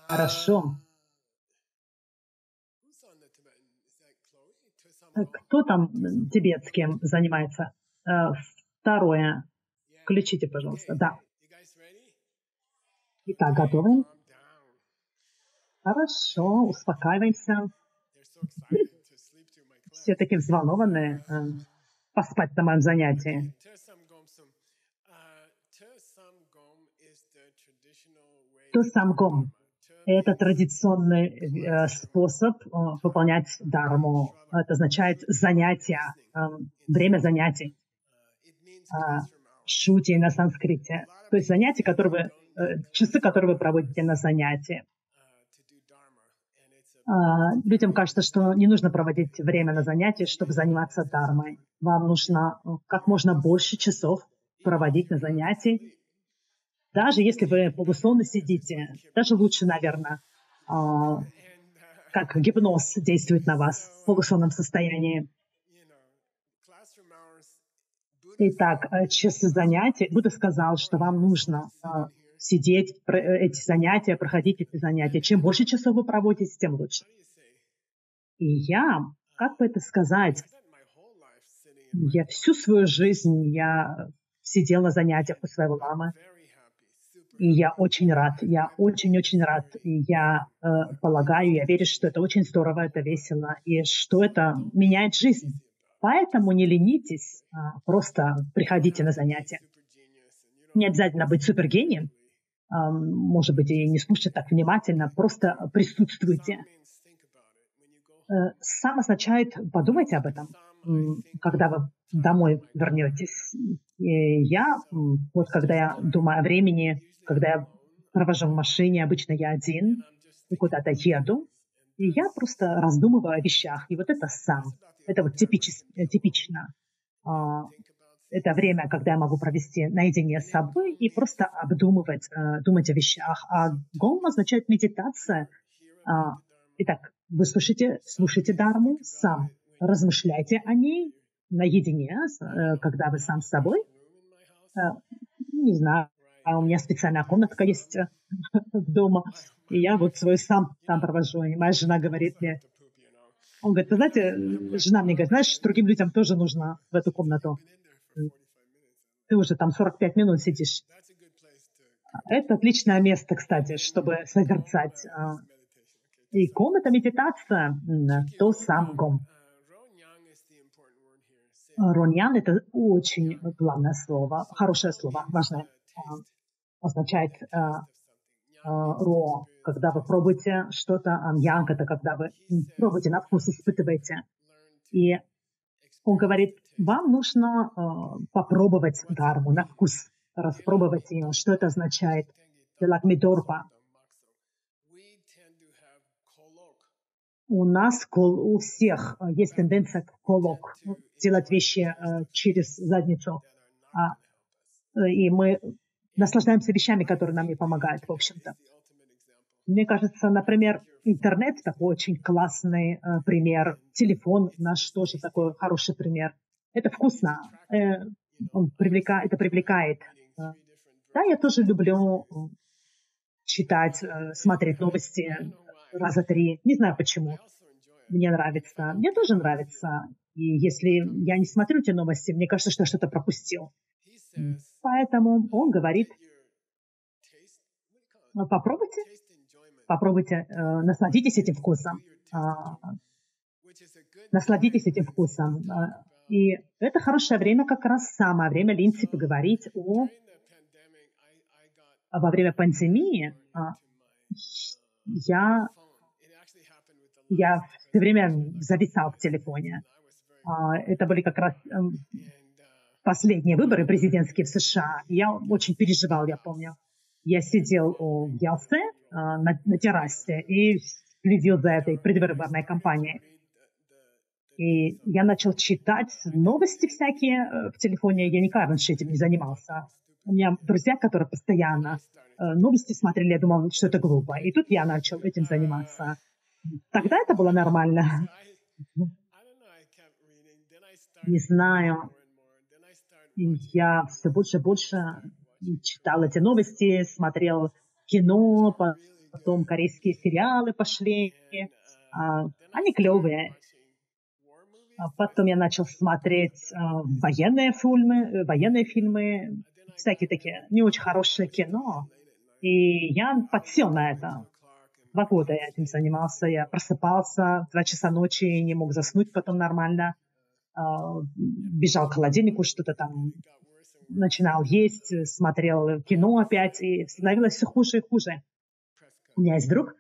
Хорошо. Кто там тибетским занимается? Второе. Включите, пожалуйста. Да. Итак, готовы? Хорошо, успокаиваемся. Все такие взволнованные. Поспать на моем занятии. Тосамгом — это традиционный способ выполнять дарму. Это означает занятия, время занятий. Шути на санскрите. То есть занятия, часы, которые вы проводите на занятии. Людям кажется, что не нужно проводить время на занятии, чтобы заниматься дармой. Вам нужно как можно больше часов проводить на занятии. Даже если вы полусонно сидите, даже лучше, наверное, как гипноз действует на вас в полусонном состоянии. Итак, часы занятий. Будда сказал, что вам нужно сидеть, эти занятия, проходить эти занятия. Чем больше часов вы проводите, тем лучше. И я, как бы это сказать, я всю свою жизнь сидел на занятиях у своего ламы. И я очень рад, я очень-очень рад. И я полагаю, я верю, что это очень здорово, это весело, и что это меняет жизнь. Поэтому не ленитесь, просто приходите на занятия. Не обязательно быть супергением, может быть, и не слушать так внимательно, просто присутствуйте. Сам означает, подумайте об этом, когда вы домой вернетесь. И когда я думаю о времени, когда я провожу в машине, обычно я один, и куда-то еду, и я просто раздумываю о вещах. И вот это это вот типично. Это время, когда я могу провести наедине с собой и просто думать о вещах. А гом означает медитация. Итак, вы слушайте дарму, сам размышляйте о ней наедине, когда вы сам с собой. Не знаю, у меня специальная комнатка есть дома, и я вот свой сам там провожу. И моя жена говорит мне, он говорит, вы знаете, жена мне говорит, знаешь, другим людям тоже нужно в эту комнату. Ты уже там 45 минут сидишь. Это отличное место, кстати, чтобы созерцать. И комната медитация, то сам гом. Роньян — это очень главное слово, хорошее слово, важное. Означает ро, когда вы пробуете что-то, янг — это когда вы пробуете на вкус, испытываете. И он говорит, вам нужно попробовать дарму на вкус, распробовать ее. Что это означает? Лакмидорпа. У всех есть тенденция к колок, делать вещи через задницу. И мы наслаждаемся вещами, которые нам не помогают, в общем-то. Мне кажется, например, интернет такой очень классный пример. Телефон наш тоже такой хороший пример. Это вкусно. Это привлекает. Да, я тоже люблю читать, смотреть новости раза 3. Не знаю почему. Мне нравится. Мне тоже нравится. И если я не смотрю эти новости, мне кажется, что я что-то пропустил. Поэтому он говорит, попробуйте, насладитесь этим вкусом. Насладитесь этим вкусом. И это хорошее время, как раз самое время Линдси поговорить во время пандемии. Я все время зависал в телефоне. Это были как раз последние выборы президентские в США. Я очень переживал, я помню. Я сидел в Ялсе на террасе и следил за этой предвыборной кампанией. И я начал читать новости всякие в телефоне. Я никогда раньше этим не занимался. У меня друзья, которые постоянно новости смотрели, я думал, что это глупо. И тут я начал этим заниматься. Тогда это было нормально. Не знаю. Я все больше и больше читал эти новости, смотрел кино, Потом корейские сериалы пошли. Они клевые. Потом я начал смотреть военные фильмы, всякие такие не очень хорошее кино. И я подсел на это. 2 года я этим занимался. Я просыпался в 2 часа ночи и не мог заснуть потом нормально. Бежал к холодильнику, что-то там начинал есть, смотрел кино опять, и становилось все хуже и хуже. У меня есть друг,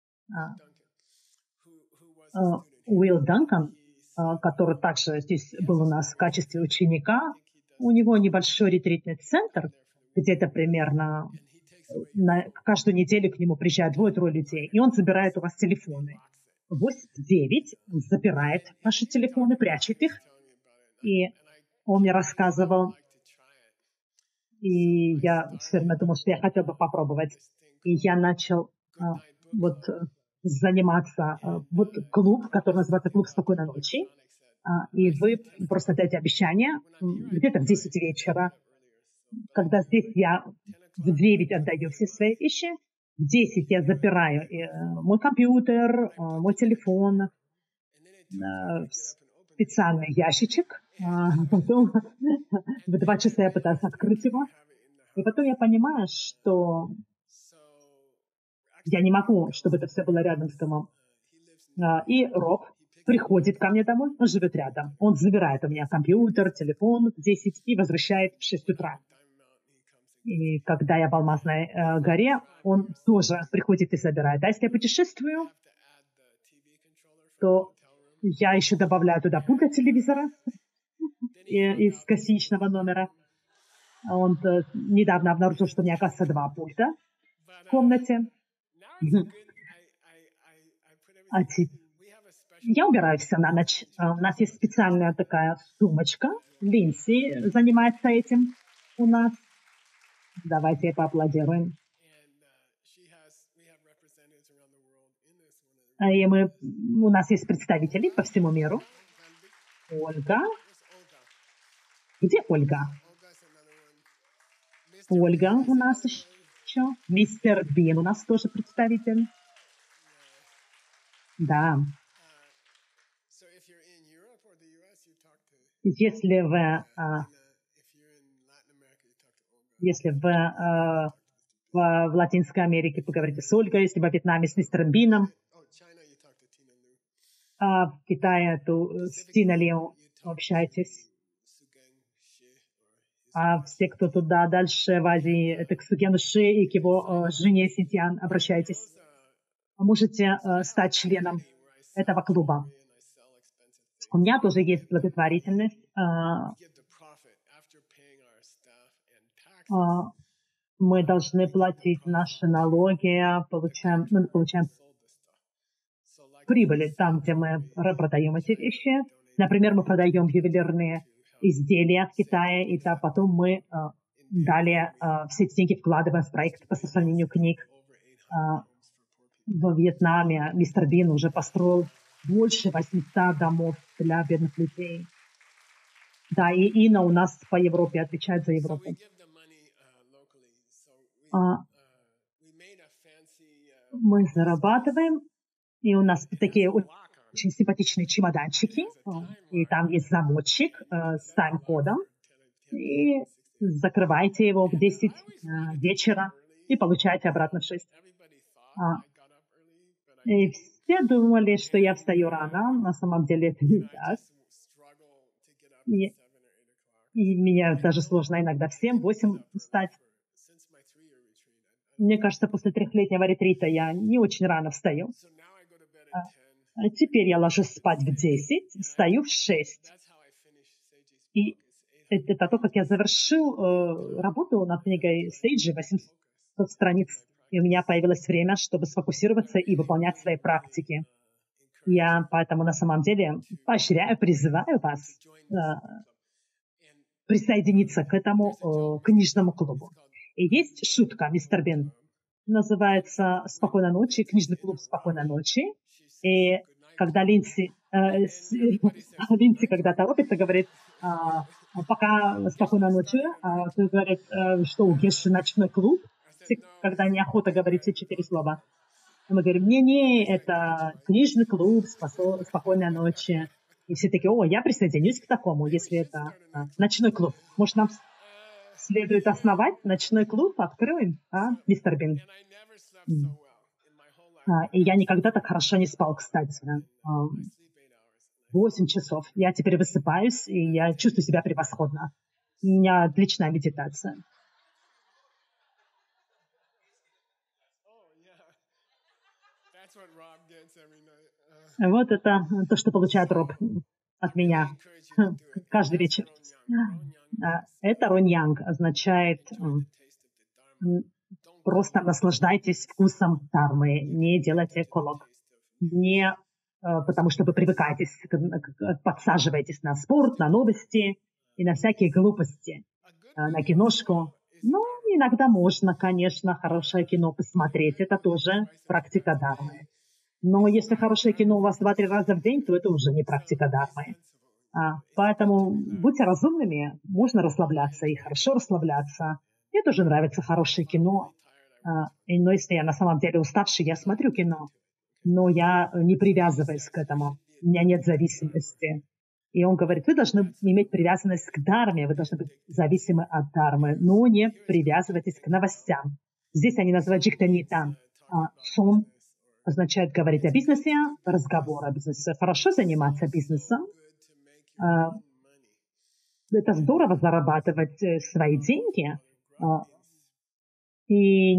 Уилл Данкан, который также здесь был у нас в качестве ученика. У него небольшой ретритный центр, где-то примерно каждую неделю к нему приезжают 2-3 людей, и он забирает у вас телефоны. 8-9 он забирает ваши телефоны, прячет их. И он мне рассказывал, и я все время думал, что я хотел бы попробовать. И я начал заниматься. Вот клуб, который называется «Клуб спокойной ночи». И вы просто даете обещание где-то в 10 вечера, когда здесь я в 9 отдаю все свои вещи, в 10 я запираю мой компьютер, мой телефон в специальный ящичек. Потом в 2 часа я пытаюсь открыть его. И потом я понимаю, что я не могу, чтобы это все было рядом с домом. И Роб приходит ко мне домой, он живет рядом. Он забирает у меня компьютер, телефон в 10 и возвращает в 6 утра. И когда я в Алмазной горе, он тоже приходит и забирает. А если я путешествую, то я еще добавляю туда пульт от телевизора из гостиничного номера. Он недавно обнаружил, что у меня, оказывается, 2 пульта в комнате. Я убираю все на ночь. У нас есть специальная такая сумочка. Линдси занимается этим у нас. Давайте поаплодируем. И у нас есть представители по всему миру. Ольга. Где Ольга? Ольга у нас еще. Мистер Бин у нас тоже представитель. Да. Если вы в Латинской Америке поговорите с Ольгой, если во Вьетнаме с мистером Бином, в Китае с Тина Лео общайтесь. А все, кто туда дальше в Азии, это к Сугену Ши и к его жене Синтьян, обращайтесь. Вы можете стать членом этого клуба. У меня тоже есть благотворительность. Мы должны платить наши налоги, получаем прибыли там, где мы продаем эти вещи. Например, мы продаем ювелирные изделия в Китае, и потом мы далее все эти деньги вкладываем в проект по сохранению книг. Во Вьетнаме мистер Бин уже построил больше 800 домов для бедных людей. Да, и Инна у нас по Европе отвечает за Европу. Мы зарабатываем, и у нас такие очень симпатичные чемоданчики, и там есть замочек с тайм-кодом, и закрываете его в 10 вечера и получаете обратно в 6. И все думали, что я встаю рано, на самом деле это не так. И мне даже сложно иногда в 7-8 встать. Мне кажется, после 3-летнего ретрита я не очень рано встаю. А теперь я ложусь спать в 10, встаю в 6. И это то, как я завершил работу над книгой Сейджи, 800 страниц. И у меня появилось время, чтобы сфокусироваться и выполнять свои практики. Я поэтому на самом деле поощряю, призываю вас присоединиться к этому книжному клубу. И есть шутка, мистер Бин, называется «Спокойной ночи», книжный клуб «Спокойной ночи». И когда Линдси когда торопится, говорит, пока спокойной ночи, говорит, что у Геши ночной клуб. когда неохота говорить все 4 слова. И мы говорим, не-не, это книжный клуб, спокойной ночи. И все такие, о, я присоединюсь к такому, если это ночной клуб. Может, нам следует основать ночной клуб, откроем, мистер Бин? И я никогда так хорошо не спал, кстати. 8 часов. Я теперь высыпаюсь, и я чувствую себя превосходно. У меня отличная медитация. Вот это то, что получает Роб от меня каждый вечер. Это ронь-янг, означает просто наслаждайтесь вкусом дхармы, не делайте колок. Не потому что вы привыкаетесь, подсаживаетесь на спорт, на новости и на всякие глупости, на киношку. Ну, иногда можно, конечно, хорошее кино посмотреть. Это тоже практика дхармы. Но если хорошее кино у вас 2-3 раза в день, то это уже не практика дхармы. Поэтому будьте разумными, можно расслабляться и хорошо расслабляться. Мне тоже нравится хорошее кино. Но если я на самом деле уставший, я смотрю кино. Но я не привязываюсь к этому. У меня нет зависимости. И он говорит, вы должны иметь привязанность к дхарме, вы должны быть зависимы от дхармы, но не привязывайтесь к новостям. Здесь они называют джиктанита. Сон означает говорить о бизнесе, разговор о бизнесе. Хорошо заниматься бизнесом. Это здорово зарабатывать свои деньги и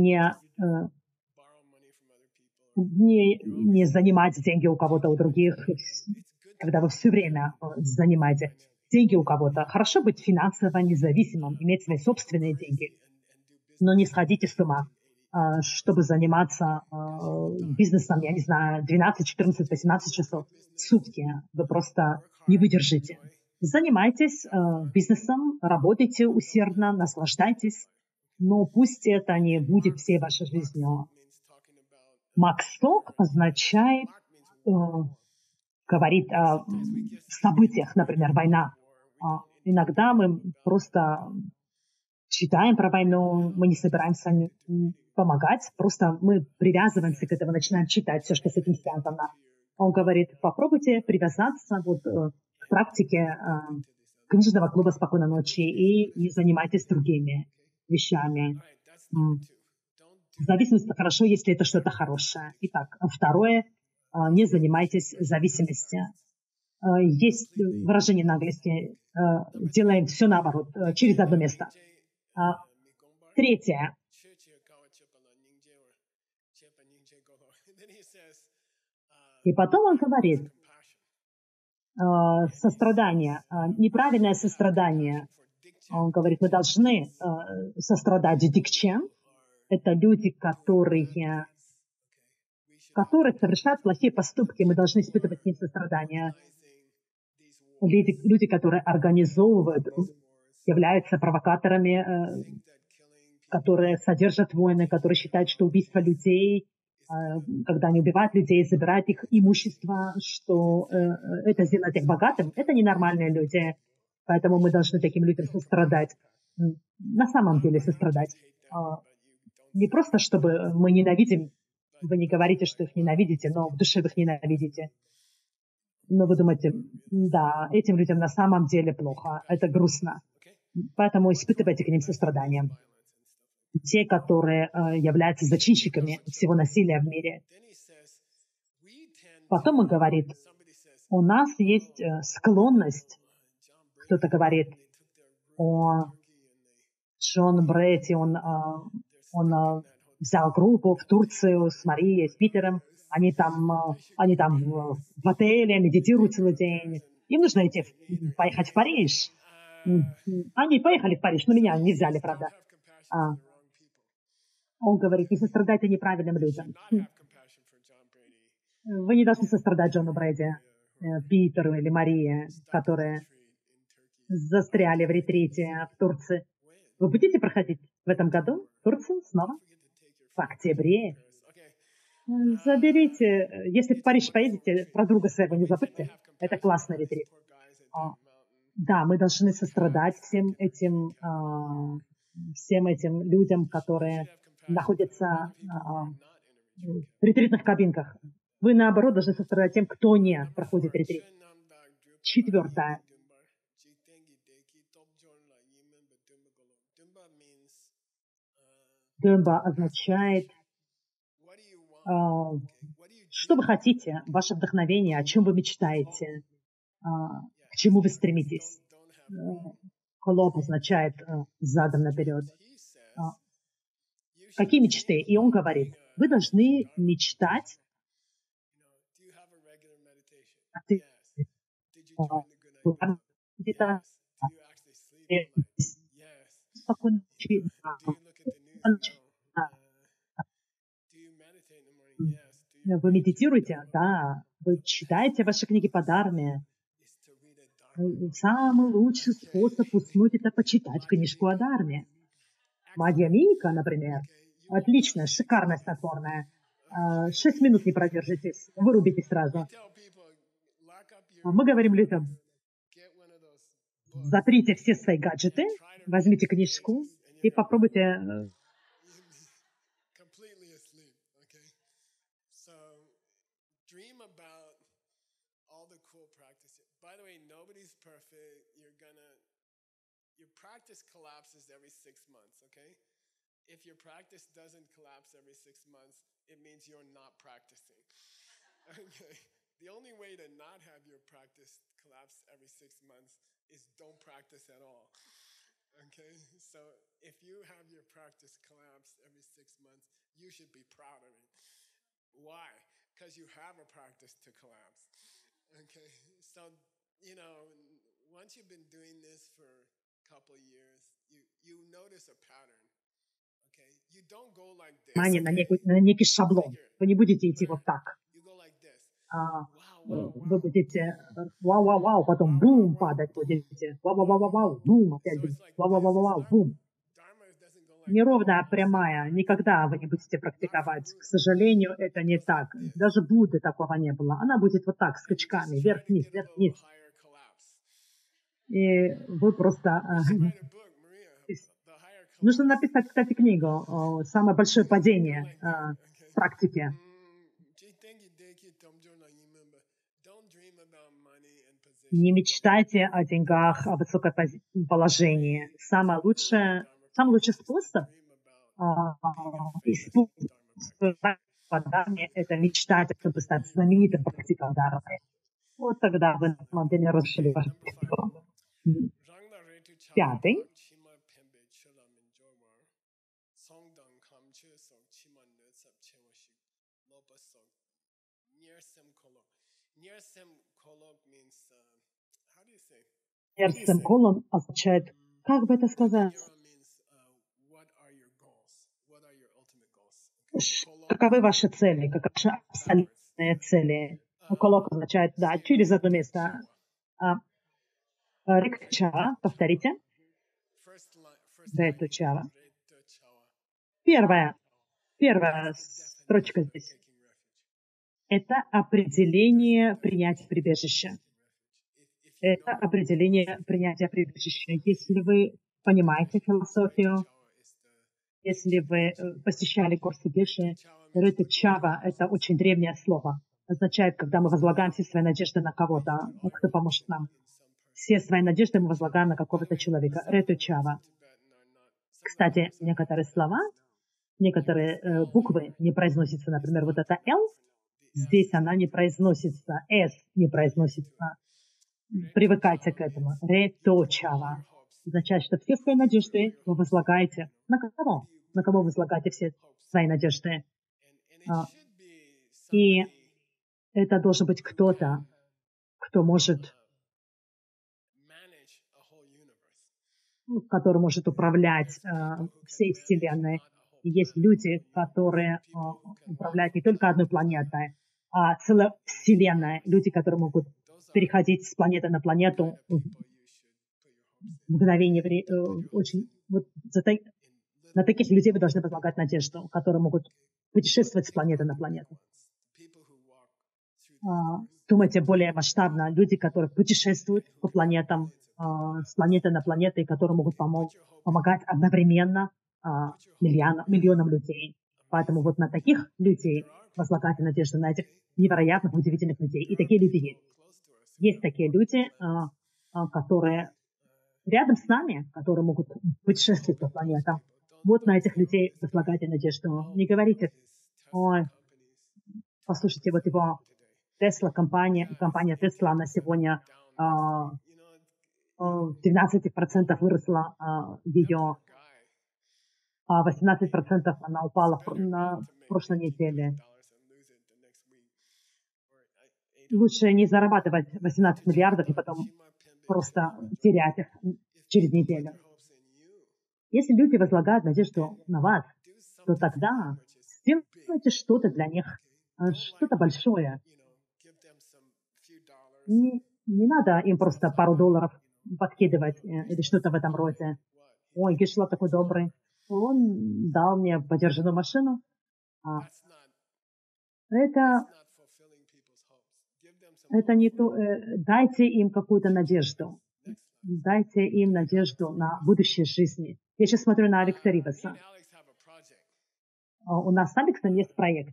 не занимать деньги у кого-то, у других, когда вы все время занимаете деньги у кого-то. Хорошо быть финансово независимым, иметь свои собственные деньги, но не сходите с ума, чтобы заниматься бизнесом, я не знаю, 12, 14, 18 часов в сутки. Вы просто не выдержите. Занимайтесь бизнесом, работайте усердно, наслаждайтесь, но пусть это не будет всей вашей жизнью. Максток означает говорит о событиях, например, война. Иногда мы просто читаем про войну, мы не собираемся помогать, просто мы привязываемся к этому, начинаем читать все, что с этим связано. Он говорит, попробуйте привязаться к практике книжного клуба «Спокойной ночи» и не занимайтесь другими вещами. Зависимость хорошо, если это что-то хорошее. Итак, второе, не занимайтесь зависимостью. Есть выражение на английском, делаем все наоборот, через одно место. Третье. И потом он говорит, сострадание, неправильное сострадание. Он говорит, мы должны сострадать дикчем. Это люди, которые совершают плохие поступки, мы должны испытывать к ним сострадание. Люди, которые организовывают, являются провокаторами, которые содержат войны, которые считают, что убийство людей, когда они убивают людей, забирают их имущество, что это сделает их богатым, это ненормальные люди. Поэтому мы должны таким людям сострадать. На самом деле сострадать. Не просто, чтобы мы ненавидим, вы не говорите, что их ненавидите, но в душе вы их ненавидите. Но вы думаете, да, этим людям на самом деле плохо, это грустно. Поэтому испытывайте к ним сострадание. Те, которые являются зачинщиками всего насилия в мире. Потом он говорит, у нас есть склонность, кто-то говорит о Джон Бретти, он взял группу в Турцию с Марией, с Питером. Они там в отеле медитируют целый день. Им нужно поехать в Париж. Они поехали в Париж, но меня не взяли, правда. Он говорит, не сострадайте неправильным людям. Вы не должны сострадать Джону Брэди, Питеру или Марии, которые застряли в ретрите в Турции. Вы будете проходить в этом году в Турцию снова? В октябре? Заберите, если в Париж поедете, про друга своего не забудьте. Это классный ретрит. Да, мы должны сострадать всем этим людям, которые находятся в ретритных кабинках. Вы, наоборот, должны сострадать тем, кто не проходит ретрит. Четвертое. Думба означает, что вы хотите, ваше вдохновение, о чем вы мечтаете, к чему вы стремитесь. Холоп означает задом наперед. Какие мечты? И он говорит, вы должны мечтать. Вы медитируете? Да. Вы читаете ваши книги по Дарме. Самый лучший способ уснуть — это почитать книжку о Дарме. Мадья Мика, например, отличная, шикарная, снотворная. 6 минут не продержитесь, вырубитесь сразу. Мы говорим людям, затрите все свои гаджеты, возьмите книжку и попробуйте. Practice collapses every 6 months, okay? If your practice doesn't collapse every 6 months, it means you're not practicing. Okay? The only way to not have your practice collapse every 6 months is don't practice at all. Okay? So if you have your practice collapse every 6 months, you should be proud of it. Why? Because you have a practice to collapse. Okay? So, you know, once you've been doing this for couple years, you notice a pattern. Okay? You don't go like this. На некий шаблон. Вы не будете идти вот так. Вы будете вау-вау-вау, потом бум падать будете. Вау-вау-вау-вау, бум, опять вау-вау-вау-вау, бум. Неровная, прямая. Никогда вы не будете практиковать. К сожалению, это не так. Даже Будды такого не было. Она будет вот так, скачками, вверх-вниз, вверх-вниз. И вы просто... Нужно написать, кстати, книгу «Самое большое падение в практике». Не мечтайте о деньгах, о высоком положении. Самый лучший способ использовать Дharме — это мечтать, чтобы стать знаменитым практиком Дharмы. Вот тогда вы на самом деле расширили вашу практику. Пятый. Нерсем колон означает, как бы это сказать, каковы ваши цели, каковы ваши абсолютные цели. Колок означает, да, через одно место. Рикчава, повторите. Ретучава. Первая строчка здесь. Это определение принятия прибежища. Это определение принятия прибежища. Если вы понимаете философию, если вы посещали курсы Геши, Ретучава — это очень древнее слово. Означает, когда мы возлагаем все свои надежды на кого-то, кто поможет нам. Все свои надежды мы возлагаем на какого-то человека. Ретучава. Кстати, некоторые слова, некоторые буквы не произносятся. Например, вот это «Л», здесь она не произносится, «С» не произносится. Привыкайте к этому. Ретучава. Означает, что все свои надежды вы возлагаете на кого? На кого вы возлагаете все свои надежды? И это должен быть кто-то, кто может, который может управлять всей Вселенной. И есть люди, которые управляют не только одной планетой, а целой Вселенной. Люди, которые могут переходить с планеты на планету в мгновение. На таких людей вы должны возлагать надежду, которые могут путешествовать с планеты на планету. Думайте более масштабно. Люди, которые путешествуют по планетам, с планеты на планету, и которые могут помогать одновременно миллионам людей. Поэтому вот на таких людей возлагайте надежду, на этих невероятных, удивительных людей. И такие люди есть. Есть такие люди, которые рядом с нами, которые могут путешествовать по планетам. Вот на этих людей возлагайте надежду. Не говорите, ой, послушайте, вот его Tesla, компания Tesla, она сегодня 12% выросла ее, а 18% она упала на прошлой неделе. Лучше не зарабатывать 18 миллиардов и потом просто терять их через неделю. Если люди возлагают надежду на вас, то тогда сделайте что-то для них, что-то большое. Не надо им просто пару долларов подкидывать или что-то в этом роде. Ой, Гешла такой добрый. Он дал мне подержанную машину. Это не то. Дайте им какую-то надежду. Дайте им надежду на будущее жизни. Я сейчас смотрю на Алекса Риваса. У нас с Алексом есть проект.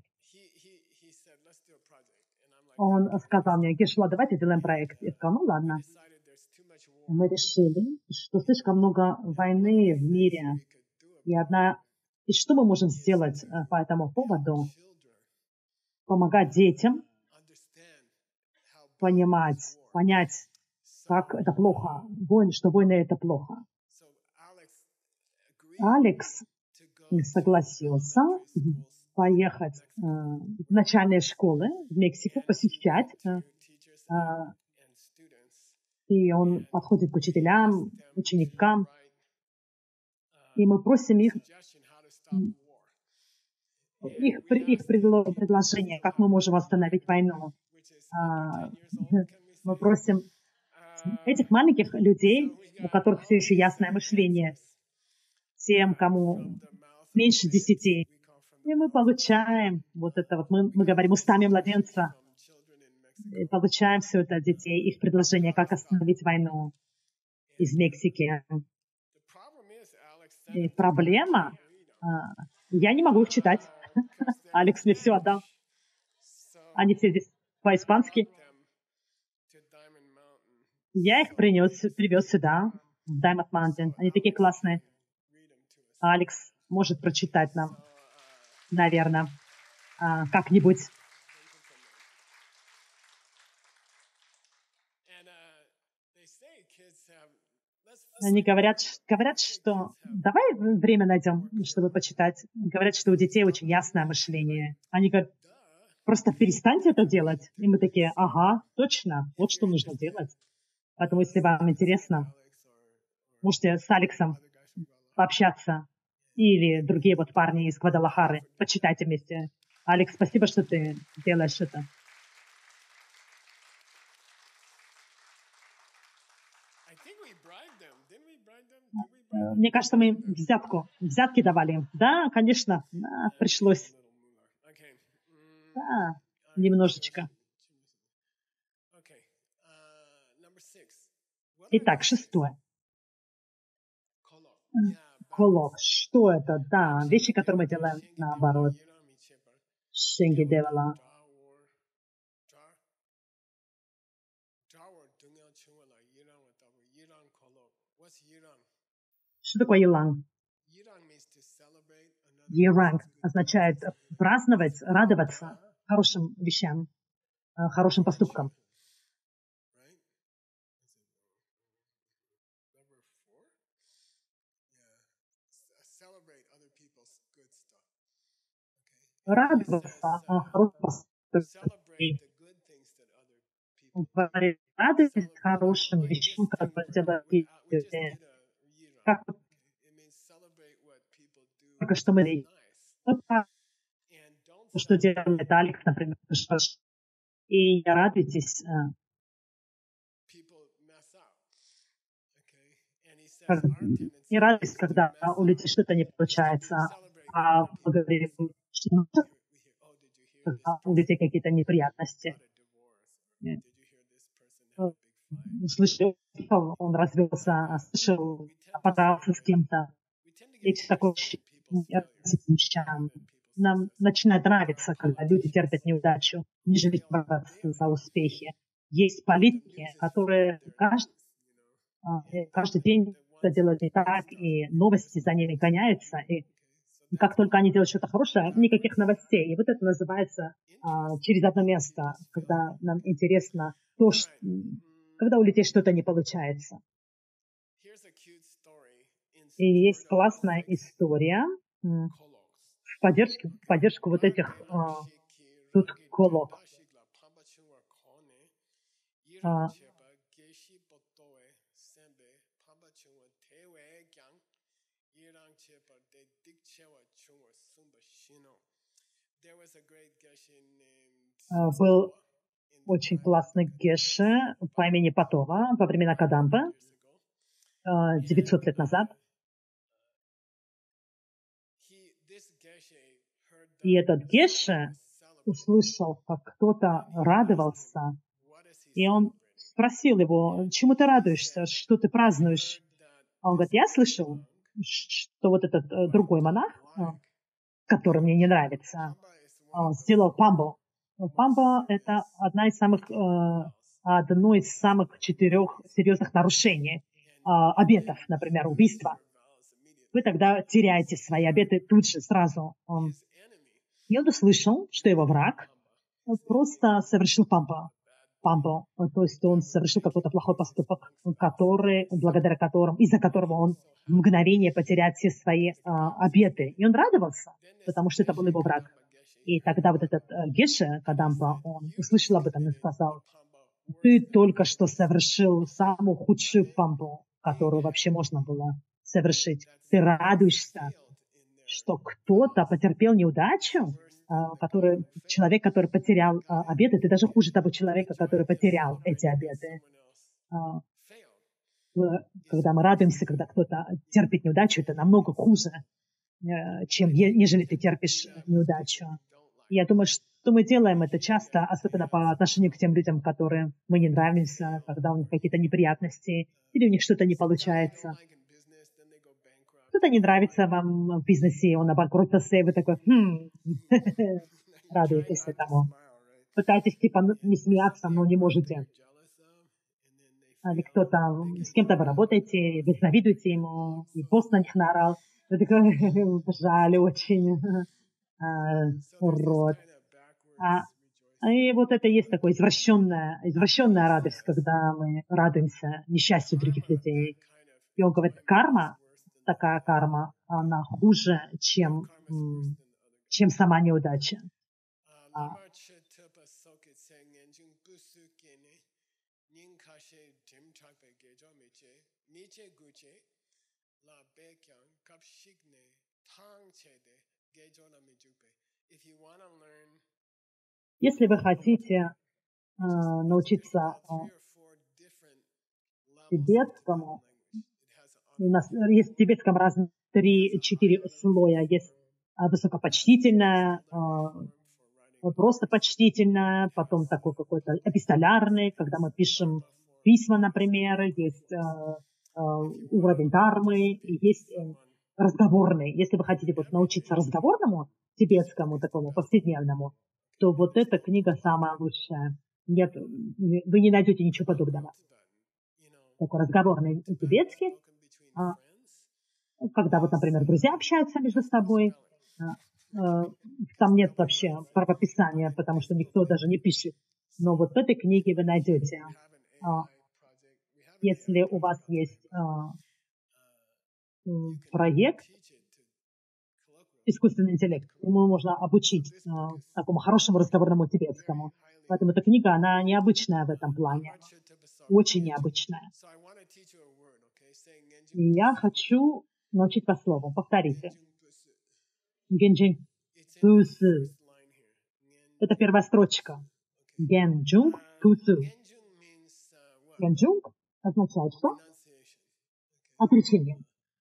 Он сказал мне, Гешла, давайте сделаем проект. Я сказал, ну ладно. Мы решили, что слишком много войны в мире. И что мы можем сделать по этому поводу? Помогать детям понять, как это плохо. Что войны это плохо. Алекс согласился поехать в начальные школы в Мексику, посещать. И он подходит к учителям, ученикам. И мы просим их предложения, как мы можем остановить войну. Мы просим этих маленьких людей, у которых все еще ясное мышление, тем, кому меньше 10. И мы получаем вот это вот, мы говорим устами младенца, и получаем все это от детей, их предложения, как остановить войну из Мексики. И проблема, я не могу их читать. Алекс мне все отдал. Они все здесь по-испански. Я их привез сюда, в Diamond Mountain. Они такие классные. Алекс может прочитать нам, наверное, как-нибудь. Они говорят, что давай время найдем, чтобы почитать. Говорят, что у детей очень ясное мышление. Они говорят, просто перестаньте это делать. И мы такие, ага, точно, вот что нужно делать. Поэтому, если вам интересно, можете с Алексом пообщаться. Или другие вот парни из Гвадалахары. Почитайте вместе. Алекс, спасибо, что ты делаешь это. Мне кажется, мы взятки давали им. Да, конечно, пришлось. Да, немножечко. Итак, 6. Колок. Что это? Да, вещи, которые мы делаем наоборот. Шенги Девала. Что такое Еланг? Еранг означает праздновать, радоваться хорошим вещам, хорошим поступкам. Радоваться хорошим поступкам. Радоваться хорошим вещам, которые делают люди. Как только что мы видим. Что делает Алекс, например. И радуйтесь. Не радуйтесь, когда у людей что-то не получается, а поговорим, что у людей какие-то неприятности. Слышал, он развелся, слышал, подрался с кем-то. эти такой вещам. Нам начинает нравиться, когда люди терпят неудачу, нежели бороться за успехи. Есть политики, которые каждый день это делают не так, и новости за ними гоняются, и как только они делают что-то хорошее, никаких новостей. И вот это называется через одно место, когда нам интересно то, когда у людей что-то не получается. И есть классная история в поддержку вот этих тут колок. Был очень классный геше по имени Потова во времена Кадампы, 900 лет назад. И этот геше услышал, как кто-то радовался, и он спросил его: чему ты радуешься, что ты празднуешь? А он говорит: я слышал, что вот этот другой монах, который мне не нравится, сделал памбу. Памба — это одно из самых 4 серьезных нарушений обетов, например, убийства. Вы тогда теряете свои обеты тут же, сразу. И он услышал, что его враг просто совершил памбу. То есть он совершил какой-то плохой поступок, из-за которого он в мгновение потеряет все свои обеты. И он радовался, потому что это был его враг. И тогда вот этот Геше Кадампа, он услышал об этом и сказал: ты только что совершил самую худшую памбу, которую вообще можно было совершить. Ты радуешься, что кто-то потерпел неудачу, человек, который потерял обеты, ты даже хуже того человека, который потерял эти обеты. Когда мы радуемся, когда кто-то терпит неудачу, это намного хуже, нежели ты терпишь неудачу. И я думаю, что мы делаем это часто, особенно по отношению к тем людям, которым мы не нравимся, когда у них какие-то неприятности или у них что-то не получается. Кто-то не нравится вам в бизнесе, он обанкротился, и вы такой: радуетесь этому. Пытаетесь не смеяться, но не можете. Или кто-то, с кем-то вы работаете, вы завидуете ему, и босс на них наорал. Вы такой: жаль очень, урод. И вот это есть такая извращенная радость, когда мы радуемся несчастью других людей. И он говорит: такая карма, она хуже, чем сама неудача. Если вы хотите научиться тибетскому, у нас есть в тибетском 3-4 слоя. Есть высокопочтительное, просто почтительное, потом такой какой-то эпистолярный, когда мы пишем письма, например, есть уровень дхармы, и есть разговорный. Если вы хотите научиться разговорному, тибетскому, такому повседневному, то вот эта книга самая лучшая. Нет, вы не найдете ничего подобного. Такой разговорный тибетский, когда например, друзья общаются между собой, там нет вообще правописания, потому что никто даже не пишет. Но вот в этой книге вы найдете, если у вас есть проект искусственный интеллект, ему можно обучить такому хорошему разговорному тибетскому. Поэтому эта книга, она необычная в этом плане, очень необычная. И я хочу научить вас слову. Повторите. Генджин Пусу. Это первая строчка. Генджунг Пусу. Генджунг означает что? Отречение.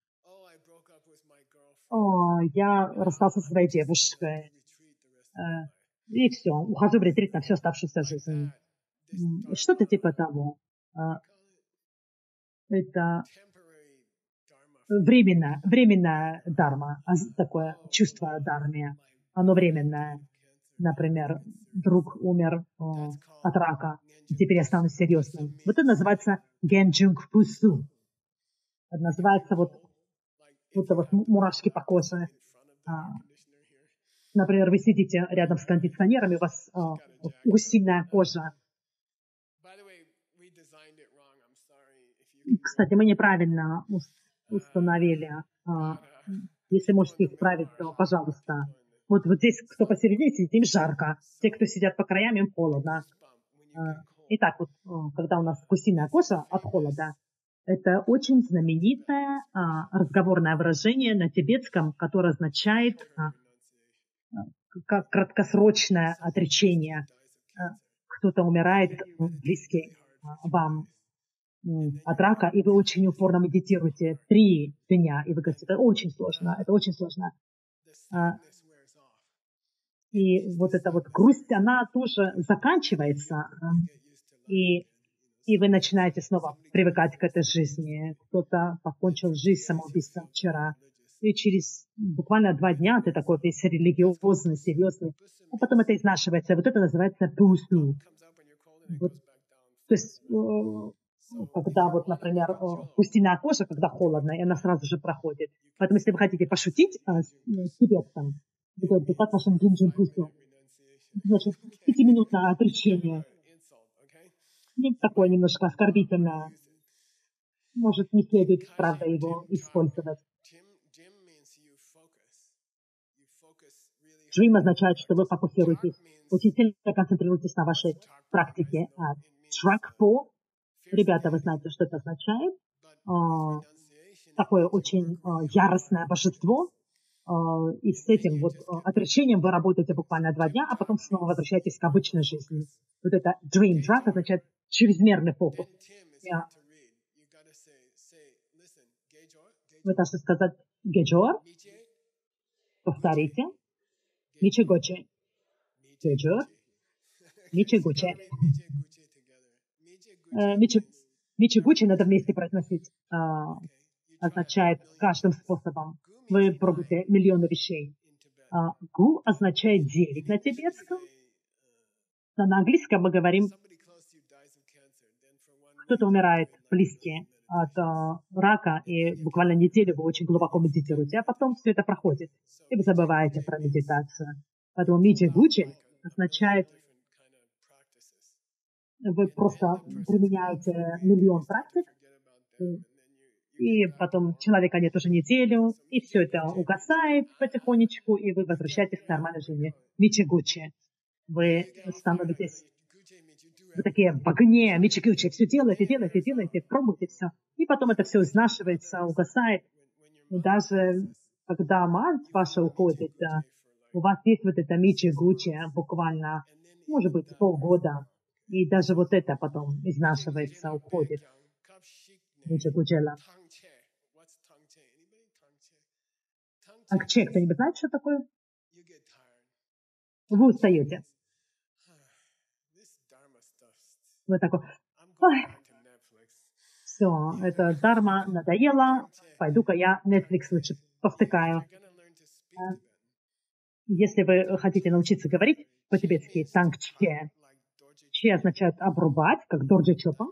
Я расстался со своей девушкой. И все, ухожу в ретрит на всю оставшуюся жизнь. Что-то типа того. Это временная дарма, такое чувство дармия. Оно временное. Например, друг умер от рака, и теперь я стану серьезным. Вот это называется генджунг пусу. Это называется вот мурашки по коже. Например, вы сидите рядом с кондиционером, и у вас гусиная кожа. Кстати, мы неправильно установили. Если можете исправить, то пожалуйста. Вот здесь, кто посередине сидит, им жарко. Те, кто сидят по краям, им холодно. Итак, когда у нас гусиная кожа от холода, это очень знаменитое разговорное выражение на тибетском, которое означает как краткосрочное отречение. Кто-то умирает, близкий вам, от рака, и вы очень упорно медитируете 3 дня, и вы говорите, это очень сложно. И вот эта вот грусть, она тоже заканчивается, и вы начинаете снова привыкать к этой жизни. Кто-то покончил жизнь самоубийством вчера, и через буквально 2 дня ты такой весь религиозный, серьезный, а потом это изнашивается. Вот это называется пусу. То есть, когда например, густиная кожа, когда холодно, и она сразу же проходит. Поэтому, если вы хотите пошутить с тибетцем, вы говорите, как вашим гинджин пусу? Значит, 5-минутное отречение. Такое немножко оскорбительное. Может, не следует, правда, его использовать. Dream означает, что вы фокусируетесь, очень сильно концентрируетесь на вашей практике. Track по, ребята, вы знаете, что это означает. Такое очень яростное божество. И с этим отречением вы работаете буквально 2 дня, а потом снова возвращаетесь к обычной жизни. Вот это dream track означает чрезмерный фокус. Вы должны сказать геджор. Повторите. Мичигочи. Геджор. Мичигучи. Мичигучи надо вместе произносить. Означает каждым способом. Вы пробуете миллионы вещей. Гу означает 9 на тибетском. Но на английском мы говорим, кто-то умирает близкий от рака, и буквально неделю вы очень глубоко медитируете, а потом все это проходит, и вы забываете про медитацию. Поэтому мичи-гучи означает, вы просто применяете миллион практик, и потом человека нет уже неделю, и все это угасает потихонечку, и вы возвращаетесь к нормальной жизни. Мичи-гучи. Вы становитесь, вы такие в огне, мичи-гучи, все делаете, пробуйте все. И потом это все изнашивается, угасает. И даже когда мать ваша уходит, у вас есть вот это мичи-гучи буквально, может быть, полгода. И даже вот это потом изнашивается, уходит. Мичи-гучела. Тангче, кто-нибудь знает, что такое? Вы устаете. Вы такой, ой, все, это дарма надоело, пойду-ка я Netflix лучше повтыкаю. Если вы хотите научиться говорить по-тибетски тангче, че означает обрубать, как дорджи чопа,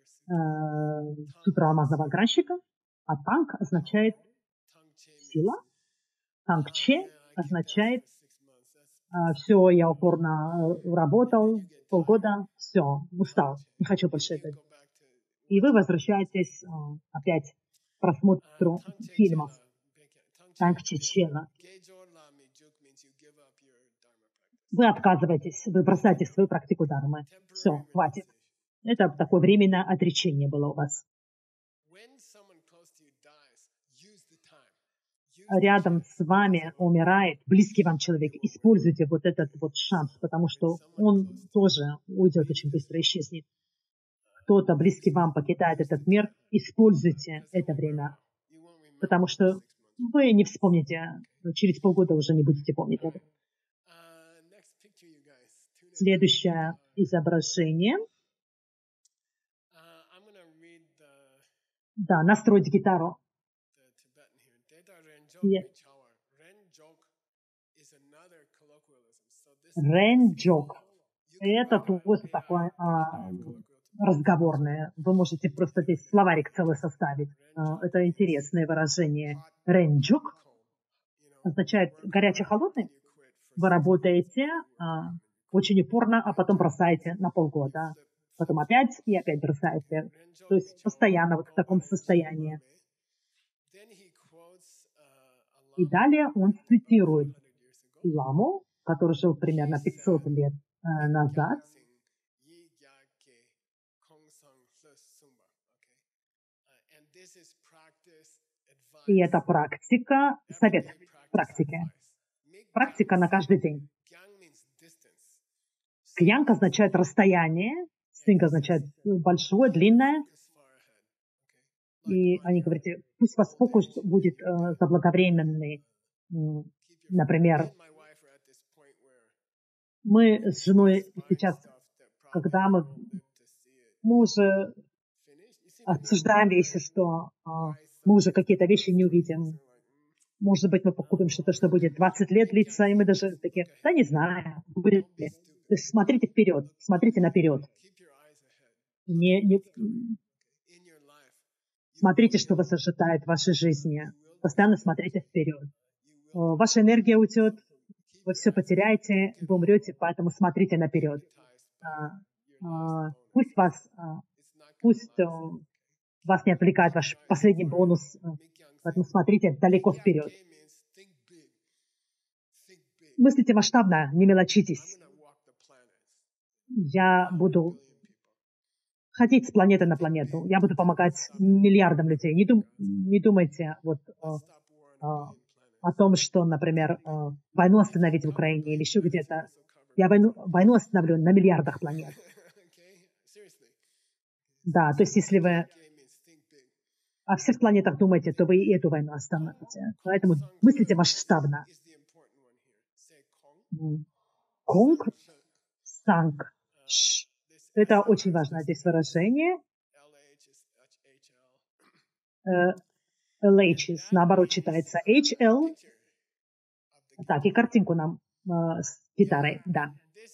сутра алмазного огранщика, а танк означает сила. Тангче означает все, я упорно работал, полгода, все, устал, не хочу больше этого. И вы возвращаетесь опять к просмотру фильмов Тангчечена. Вы отказываетесь, вы бросаете свою практику дармы. Все, хватит. Это такое временное отречение было у вас. Рядом с вами умирает близкий вам человек, используйте вот этот вот шанс, потому что он тоже уйдет очень быстро, исчезнет. Кто-то близкий вам покидает этот мир, используйте это время, потому что вы не вспомните, через полгода уже не будете помнить это. Следующее изображение. Да, настроить гитару. Рен-джок. Это тоже такое разговорное. Вы можете просто здесь словарик целый составить. Это интересное выражение. Рен-джок означает горячий-холодный. Вы работаете очень упорно, а потом бросаете на полгода. Потом опять и опять бросаете. То есть постоянно вот в таком состоянии. И далее он цитирует ламу, который жил примерно 500 лет назад. И это практика, совет практики. Практика на каждый день. Кьянг означает расстояние, синг означает большое, длинное. И они говорят, пусть ваш фокус будет заблаговременный. Например, мы с женой сейчас, когда мы уже обсуждаем вещи, что мы уже какие-то вещи не увидим. Может быть, мы покупим что-то, что будет 20 лет длиться, и мы даже такие, да не знаю, будет ли. То есть смотрите вперед, смотрите наперед. Смотрите, что вас ожидает в вашей жизни. Постоянно смотрите вперед. Ваша энергия уйдет, вы все потеряете, вы умрете, поэтому смотрите наперед. Пусть вас не отвлекает ваш последний бонус, поэтому смотрите далеко вперед. Мыслите масштабно, не мелочитесь. Я буду ходить с планеты на планету. Я буду помогать миллиардам людей. Не думайте о том, что, например, войну остановить в Украине или еще где-то. Я войну остановлю на миллиардах планет. Да, то есть если вы о всех планетах думаете, то вы и эту войну остановите. Поэтому мыслите масштабно. Конг, санг, ш. Это очень важное здесь выражение. LH, наоборот, читается HL. Так, и картинку нам с гитарой, да.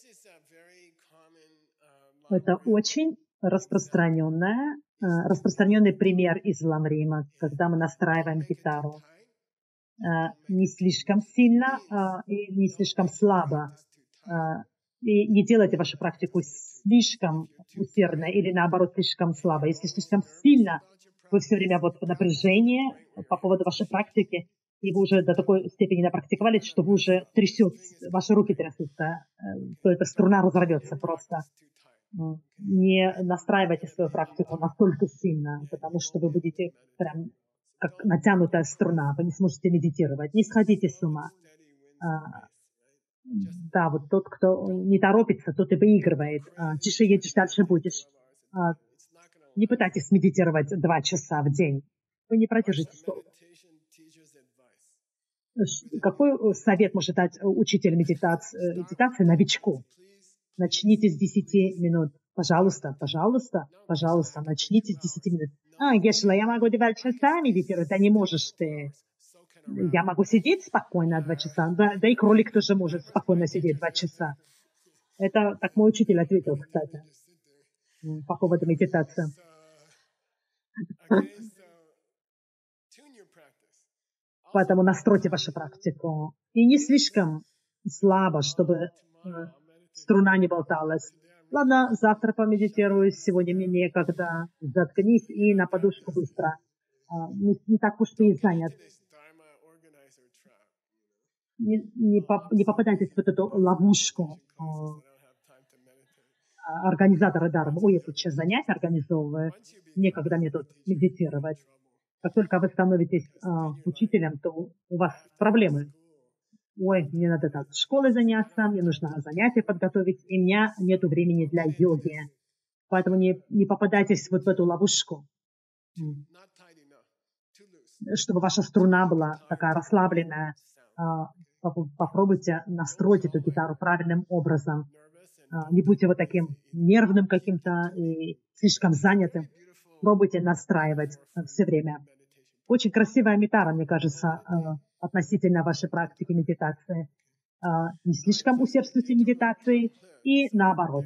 Это очень распространенный пример из ламрима, когда мы настраиваем гитару. Не слишком сильно и не слишком слабо. И не делайте вашу практику слишком усердно или, наоборот, слишком слабо. Если слишком сильно, вы все время вот в напряжении по поводу вашей практики, и вы уже до такой степени напрактиковались, что вы уже трясетесь, ваши руки трясутся, то эта струна разорвется просто. Не настраивайте свою практику настолько сильно, потому что вы будете прям как натянутая струна, вы не сможете медитировать. Не сходите с ума. Да, вот тот, кто не торопится, тот и выигрывает. Тише едешь, дальше будешь. Не пытайтесь медитировать 2 часа в день. Вы не продержитесь долго. Какой совет может дать учитель медитации новичку? Начните с 10 минут. Пожалуйста, пожалуйста, пожалуйста, начните с 10 минут. Гешла, я могу 2 часа медитировать, да не можешь ты. Я могу сидеть спокойно 2 часа. Да и кролик тоже может спокойно сидеть 2 часа. Это так мой учитель ответил, кстати, по поводу медитации. Поэтому настройте вашу практику. И не слишком слабо, чтобы струна не болталась. Ладно, завтра помедитирую, сегодня мне некогда. Заткнись и на подушку быстро. Не так уж ты и занят. Не попадайтесь в вот эту ловушку организатора дарма. Ой, я тут сейчас занятия организовываю, некогда мне тут медитировать. Как только вы становитесь учителем, то у вас проблемы. Ой, мне надо так в школе заняться, мне нужно занятия подготовить, и у меня нет времени для йоги. Поэтому не попадайтесь вот в эту ловушку, чтобы ваша струна была такая расслабленная. Попробуйте настроить эту гитару правильным образом. Не будьте вот таким нервным каким-то и слишком занятым. Пробуйте настраивать все время. Очень красивая метара, мне кажется, относительно вашей практики медитации. Не слишком усердствуйте в медитации и наоборот.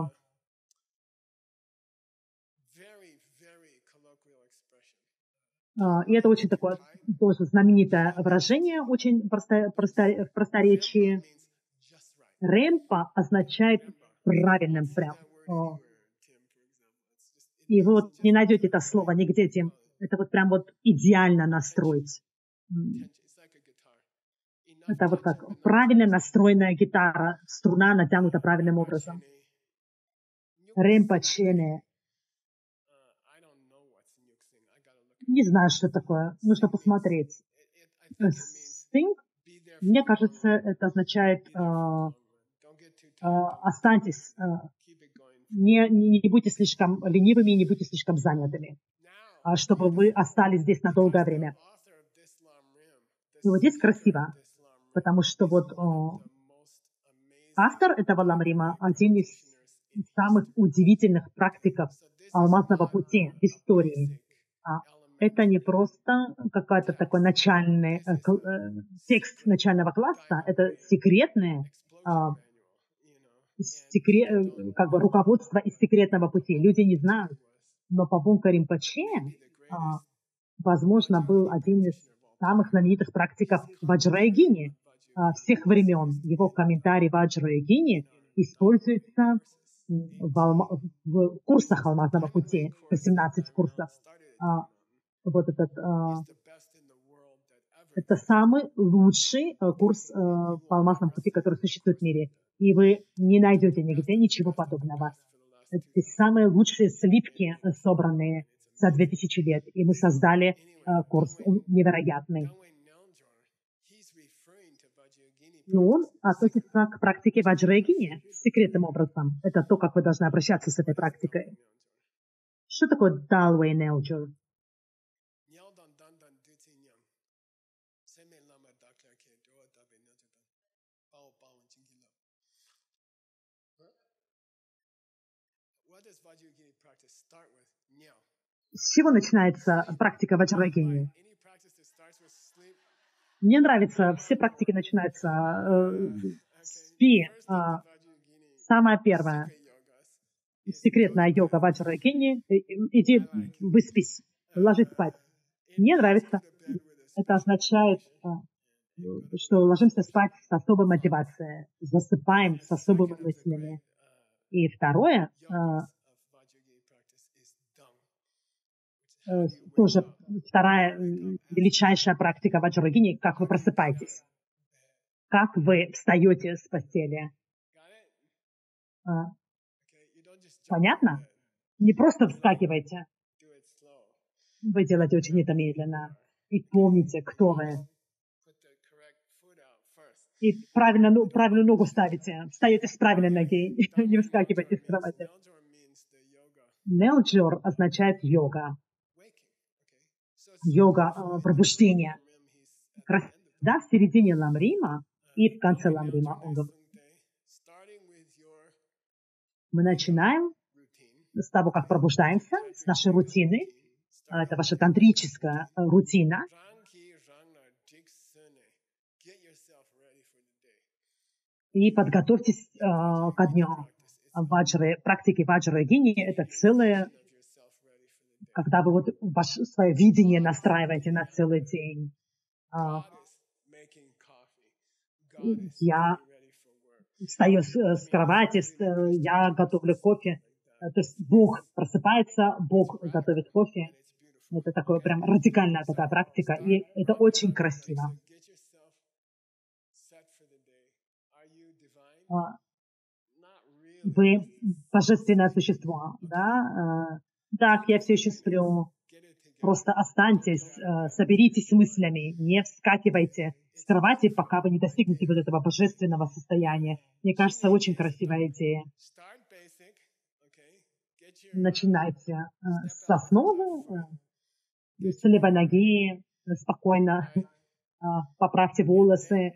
И это очень такое тоже знаменитое выражение, очень в просторечии. Ремпа означает правильным прям. И вы вот не найдете это слово нигде, Тим. Это вот прям вот идеально настроить. Это вот как правильно настроенная гитара, струна натянута правильным образом. Ремпачене. Не знаю, что такое. Нужно посмотреть. Sing, мне кажется, это означает останьтесь, не будьте слишком ленивыми, не будьте слишком занятыми, чтобы вы остались здесь на долгое время. И вот здесь красиво, потому что вот автор этого ламрима один из самых удивительных практиков алмазного пути в истории. Это не просто какой-то такой начальный текст начального класса, это секретное как бы руководство из секретного пути. Люди не знают, но Пабунка Римпоче, возможно, был один из самых знаменитых практиков Ваджраягини всех времен. Его комментарий Ваджраягини используется в курсах алмазного пути, 18 курсов. Вот это самый лучший курс по алмазному пути, который существует в мире. И вы не найдете нигде ничего подобного. Это самые лучшие сливки, собранные за 2000 лет. И мы создали курс невероятный. И он относится к практике Ваджраягини секретным образом. Это то, как вы должны обращаться с этой практикой. Что такое Далвей Нелджур? С чего начинается практика Ваджраягини? Мне нравится, все практики начинаются с спи. Самая первая секретная йога Ваджраягини. Иди выспись, ложись спать. Мне нравится. Это означает, что ложимся спать с особой мотивацией, засыпаем с особыми мыслями. И второе, тоже вторая величайшая практика Ваджраягини, как вы просыпаетесь, как вы встаете с постели. Понятно? Не просто вскакивайте. Вы делаете очень это медленно. И помните, кто вы. И правильную ногу ставите. Встаете с правильной ноги. Не вскакивайте с кровати. Нелджор означает йога. Йога пробуждения. Да, в середине ламрима и в конце ламрима он говорит. Мы начинаем с того, как пробуждаемся, с нашей рутины. Это ваша тантрическая рутина. И подготовьтесь ко дню. Практики Ваджраягини — это целое, когда вы вот свое видение настраиваете на целый день. Я встаю с кровати, я готовлю кофе. То есть Бог просыпается, Бог готовит кофе. Это такое прям радикальная такая практика, и это очень красиво. Вы божественное существо, да? Так, я все еще сплю. Просто останьтесь, соберитесь с мыслями, не вскакивайте с кровати, пока вы не достигнете вот этого божественного состояния. Мне кажется, очень красивая идея. Начинайте с основы, с левой ноги, спокойно, поправьте волосы,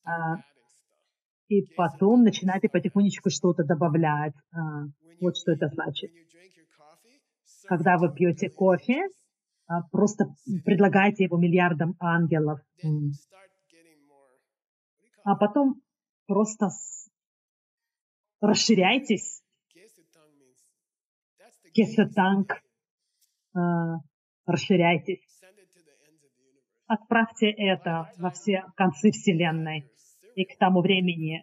и потом начинайте потихонечку что-то добавлять. Вот что это значит. Когда вы пьете кофе, просто предлагайте его миллиардам ангелов, then start getting more. What do you call а потом просто расширяйтесь. it? Gesetang means that's the Кесатанг, расширяйтесь. send it to the ends of the universe. Отправьте это во все концы Вселенной. И к тому времени,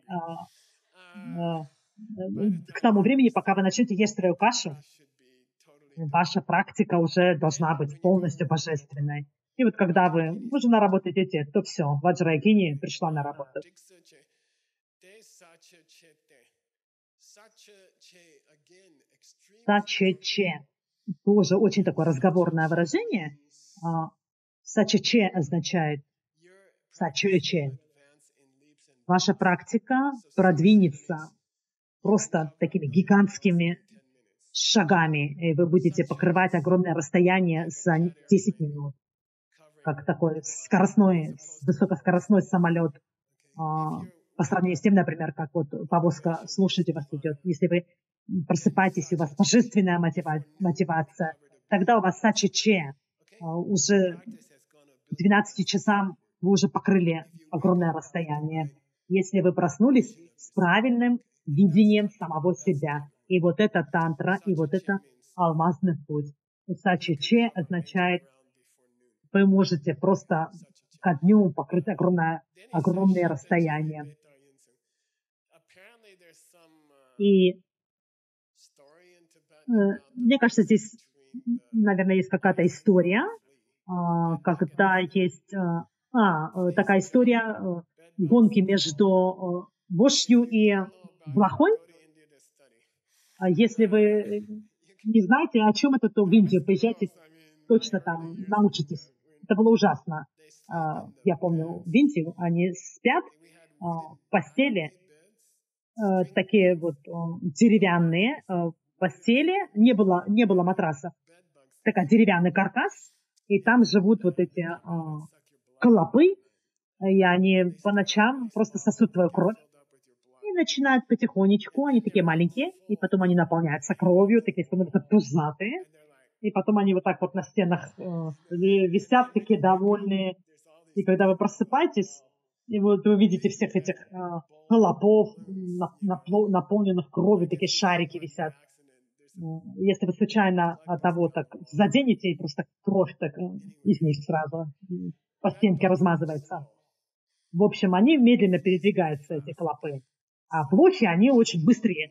пока вы начнете есть свою кашу, Should be totally ваша практика уже должна быть полностью божественной. И вот когда вы уже на работу идете, то все, Ваджрайгини пришла на работу. Diksache, de sacha chete. Sacha che again, extreme. Сачече. Тоже очень такое разговорное выражение. Сачече означает Your сачече. advance in leaps and Ваша практика продвинется просто такими гигантскими 10 minutes. шагами, и вы будете покрывать огромное расстояние за 10 минут, как такой высокоскоростной самолет, по сравнению с тем, например, как вот повозка «Слушайте вас» идет. Если вы просыпаетесь, и у вас божественная мотивация, тогда у вас сачече уже к 12 часам вы уже покрыли огромное расстояние. Если вы проснулись с правильным видением самого себя. И вот это тантра, и вот это алмазный путь. Сачече означает, вы можете просто ко дню покрыть огромные расстояния. Apparently there's some И story in Tibet мне кажется, здесь, наверное, есть какая-то история, когда есть такая история гонки между вошью и блохой. Если вы не знаете, о чем это, то в Индию поезжайте, точно там научитесь. Это было ужасно. Я помню, в Индии они спят в постели, такие вот деревянные постели, не было матрасов. Такой деревянный каркас, и там живут вот эти клопы, и они по ночам просто сосут твою кровь. И начинают потихонечку, они такие маленькие, и потом они наполняются кровью, такие становятся пузатые. И потом они вот так вот на стенах висят, такие довольные. И когда вы просыпаетесь, и вот вы видите всех этих клопов, наполненных кровью, такие шарики висят. Если вы случайно от того так заденете, и просто кровь так из них сразу по стенке размазывается. В общем, они медленно передвигаются, эти клопы. А блохи, они очень быстрее.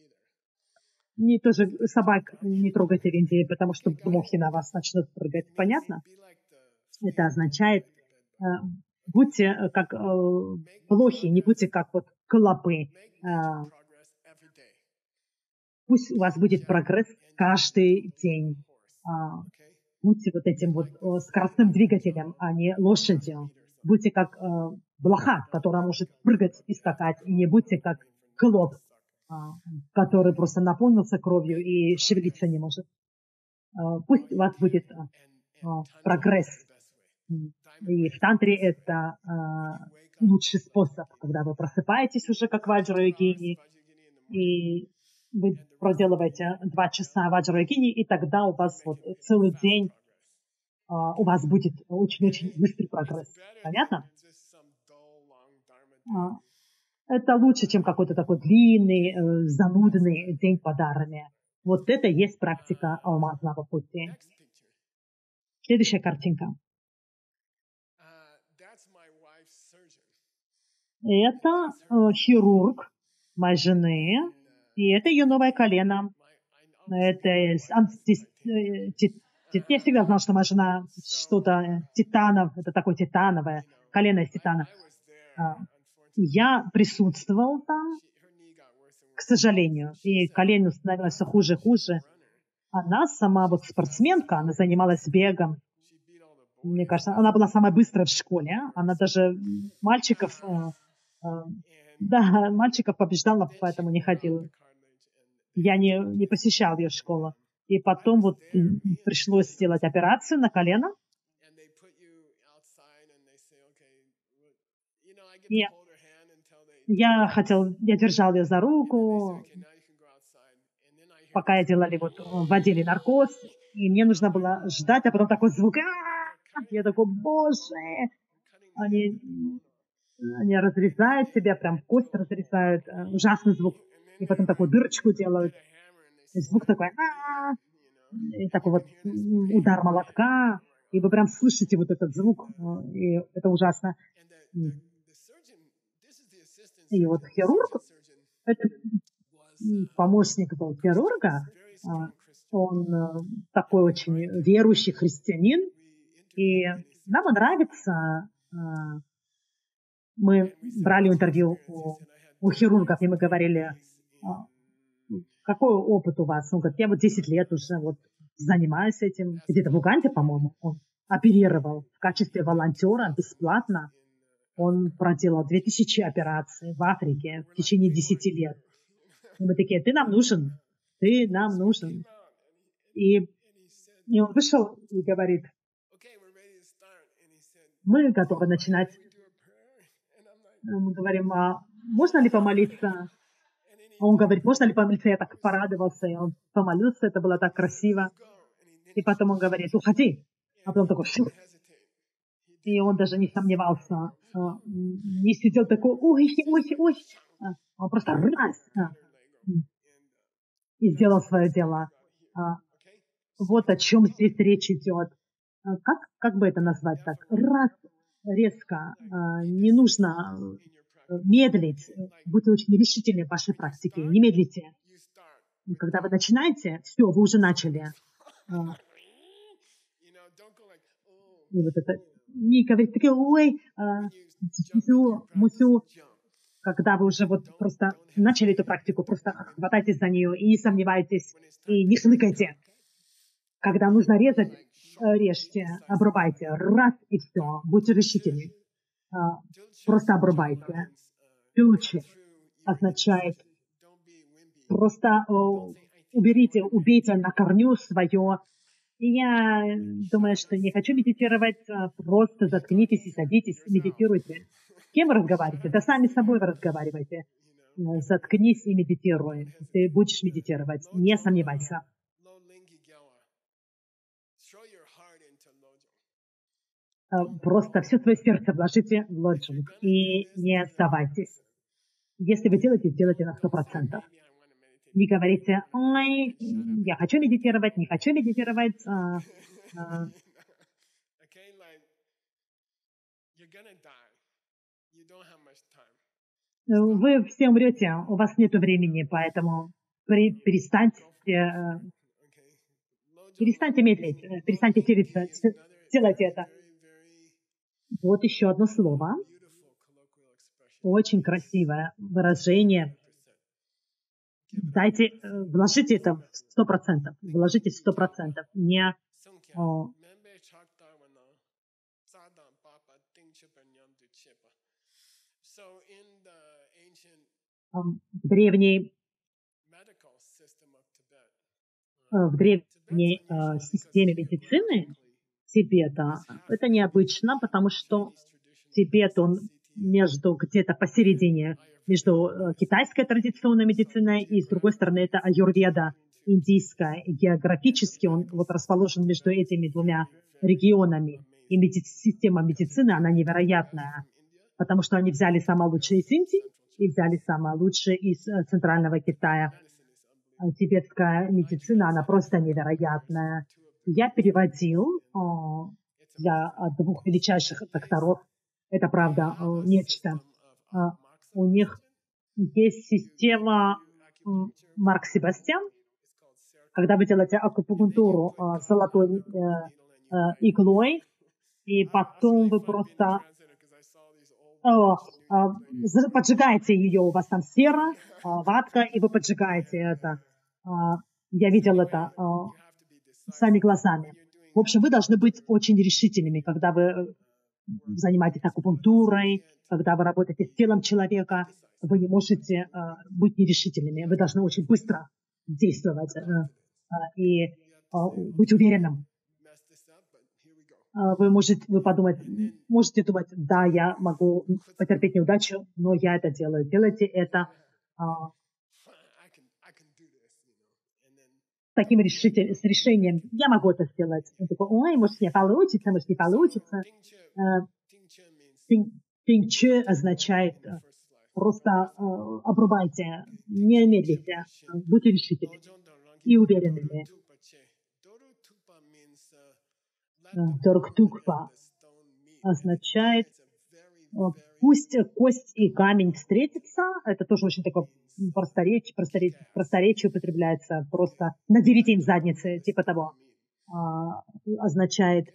Тоже собак не трогайте в Индии, потому что блохи на вас начнут прыгать. Понятно? Это означает, будьте как блохи, не будьте как вот клопы. Пусть у вас будет прогресс каждый день. Будьте вот этим вот скоростным двигателем, а не лошадью. Будьте как блоха, которая может прыгать и скакать. И не будьте как клоп, который просто наполнился кровью и шевелиться не может. Пусть у вас будет прогресс. И в тантре это лучший способ, когда вы просыпаетесь уже как ваджра-йогини, и вы проделываете 2 часа ваджра-йогини, и тогда у вас вот целый день у вас будет очень-очень быстрый прогресс. Понятно? Это лучше, чем какой-то такой длинный, занудный день под армией. Вот это и есть практика алмазного пути. Следующая картинка. Это хирург моей жены, и это ее новое колено. Это я всегда знала, что моя жена что-то это такое титановое, колено из титана. Я присутствовал там, к сожалению, и колено становилось все хуже и хуже. Она сама вот спортсменка, она занималась бегом. Мне кажется, она была самая быстрая в школе. Она даже мальчиков побеждала, поэтому не ходила. Я не посещал ее школу. И потом вот пришлось сделать операцию на колено. Я держал ее за руку. пока я делали, вводили наркоз, и мне нужно было ждать, а потом такой звук. Я такой, боже, они разрезают тебя, прям кость разрезают, ужасный звук. И потом такую дырочку делают. И звук такой, и такой вот удар молотка. И вы прям слышите вот этот звук. И это ужасно. И вот хирург, это помощник был хирурга, он такой очень верующий христианин, и нам нравится, мы брали интервью у хирургов, и мы говорили, какой опыт у вас? Он говорит, я 10 лет уже занимаюсь этим, где-то в Уганде, по-моему, он оперировал в качестве волонтера бесплатно. Он проделал 2000 операций в Африке в течение 10 лет. И мы такие, ты нам нужен. И он вышел и говорит, мы готовы начинать. Мы говорим, можно ли помолиться? Он говорит, можно ли помолиться? Я так порадовался, и он помолился, это было так красиво. И потом он говорит, уходи. А потом такой, фу. И он даже не сомневался, не сидел такой, ой. Он просто раз и сделал свое дело. Вот о чем здесь речь идет. Как бы это назвать так? Раз, резко, не нужно медлить. Будьте очень решительны в вашей практике. Не медлите. Когда вы начинаете, все, вы уже начали. И вот это не говорить такие, ой, мусю. Когда вы уже просто начали эту практику, просто хватайтесь за нее и не сомневайтесь, и не хныкайте. Когда нужно резать, режьте, обрубайте. Раз и все. Будьте решительны. Просто обрубайте. Тючи означает просто убейте на корню свое. И я думаю, что не хочу медитировать, просто заткнитесь и садитесь, медитируйте. С кем вы разговариваете? Да сами с собой вы разговариваете. Заткнись и медитируй. Ты будешь медитировать, не сомневайся. Просто все свое сердце вложите в лоджинг и не сдавайтесь. Если вы делаете, сделайте на 100%. Не говорите, ой, я хочу медитировать, не хочу медитировать. Вы все умрете, у вас нет времени, поэтому перестаньте медлить, перестаньте теряться, делайте это. Вот еще одно слово, очень красивое выражение. Вложите это в 100%. Вложите 100%. Не в древней системе медицины Тибета это необычно, потому что Тибет, он где-то посередине между китайской традиционной медициной и, с другой стороны, это аюрведа индийская. И географически он расположен между этими двумя регионами. И система медицины, она невероятная, потому что они взяли самое лучшее из Индии и взяли самое лучшее из центрального Китая. Тибетская медицина, она просто невероятная. Я переводил для двух величайших докторов. Это правда нечто. У них есть система Марк Себастьян. Когда вы делаете акупунктуру золотой иглой, и потом вы просто поджигаете ее, у вас там сера, ватка, и вы поджигаете это. Я видел это своими глазами. В общем, вы должны быть очень решительными, когда вы занимаетесь акупунктурой, когда вы работаете с телом человека. Вы не можете быть нерешительными. Вы должны очень быстро действовать и быть уверенным. Вы можете думать, да, я могу потерпеть неудачу, но я это делаю. Делайте это. таким с решением, я могу это сделать. Он такой, ой, может, не получится, может, не получится. Тинче означает просто обрубайте, не медлите, будьте решительными и уверенными. Торктукпа означает пусть кость и камень встретятся. Это тоже очень такое просторечие употребляется. Просто надерите им задницы, типа того. Означает,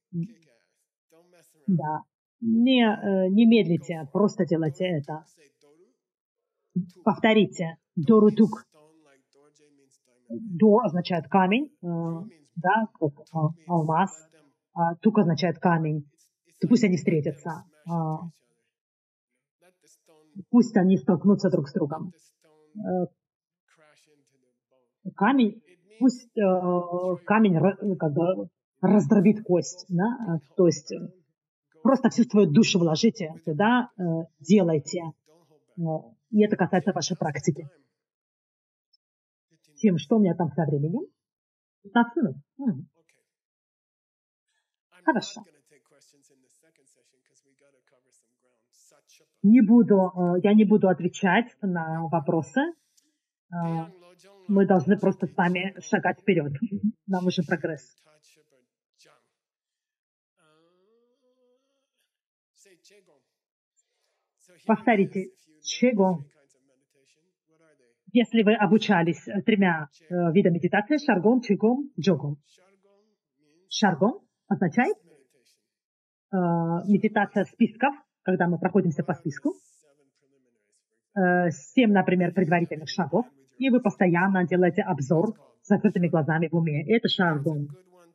да, не медлите, просто делайте это. Повторите. Дорутук. Дор означает камень, да, как алмаз. Тук означает камень. То пусть они встретятся. Пусть они столкнутся друг с другом. Камень, пусть камень как бы раздробит кость, да? То есть просто всю свою душу вложите туда, делайте. И это касается вашей практики. Тем, что у меня там со временем? 15 минут. Хорошо. Я не буду отвечать на вопросы. Мы должны просто с вами шагать вперед. Нам уже прогресс. Повторите. Чего? Если вы обучались 3 видам медитации, шаргон, чигом, джогом. Шаргон означает медитация списков, когда мы проходимся по списку. 7, например, предварительных шагов, и вы постоянно делаете обзор с закрытыми глазами в уме. Это шаргон.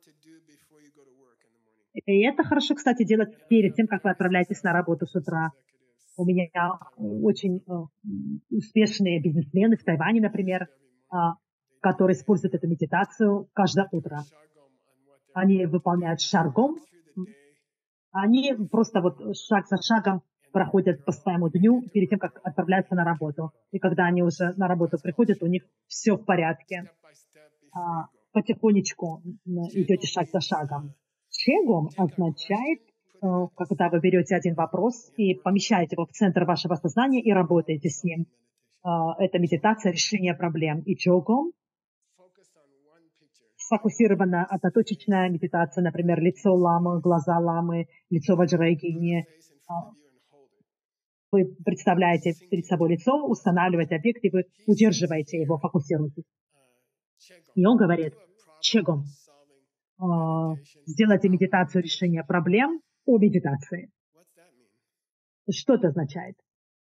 И это хорошо, кстати, делать перед тем, как вы отправляетесь на работу с утра. У меня очень успешные бизнесмены в Тайване, например, которые используют эту медитацию каждое утро. Они выполняют шаргон. Они просто вот шаг за шагом проходят по своему дню перед тем, как отправляются на работу. И когда они уже на работу приходят, у них все в порядке. Потихонечку идете шаг за шагом. Чегом означает, когда вы берете один вопрос и помещаете его в центр вашего сознания и работаете с ним. Это медитация решения проблем. И джогом сфокусированная одноточечная медитация, например, лицо ламы, глаза ламы, лицо ваджрайгини. Вы представляете перед собой лицо, устанавливаете объект, и вы удерживаете его, фокусируетесь. И он говорит, чегом, сделайте медитацию решения проблем о медитации. Что это означает?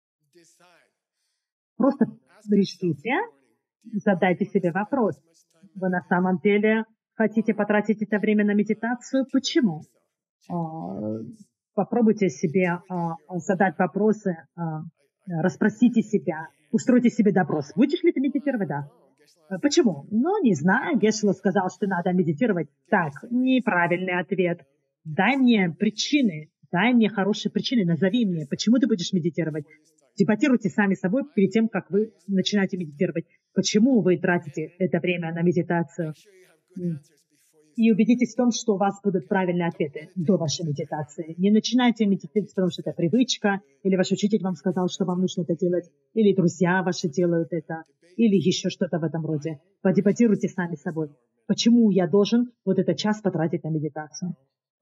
Просто решите, задайте себе вопрос. Вы на самом деле хотите потратить это время на медитацию? Почему? Попробуйте себе задать вопросы, расспросите себя, устройте себе допрос. Будешь ли ты медитировать? Да. Почему? Ну, не знаю. Гешела сказал, что надо медитировать. Так, неправильный ответ. Дай мне причины, дай мне хорошие причины, назови мне, почему ты будешь медитировать. Дебатируйте сами с собой перед тем, как вы начинаете медитировать. Почему вы тратите это время на медитацию? И убедитесь в том, что у вас будут правильные ответы до вашей медитации. Не начинайте медитировать, потому что это привычка, или ваш учитель вам сказал, что вам нужно это делать, или друзья ваши делают это, или еще что-то в этом роде. Подебатируйте сами с собой. Почему я должен вот этот час потратить на медитацию?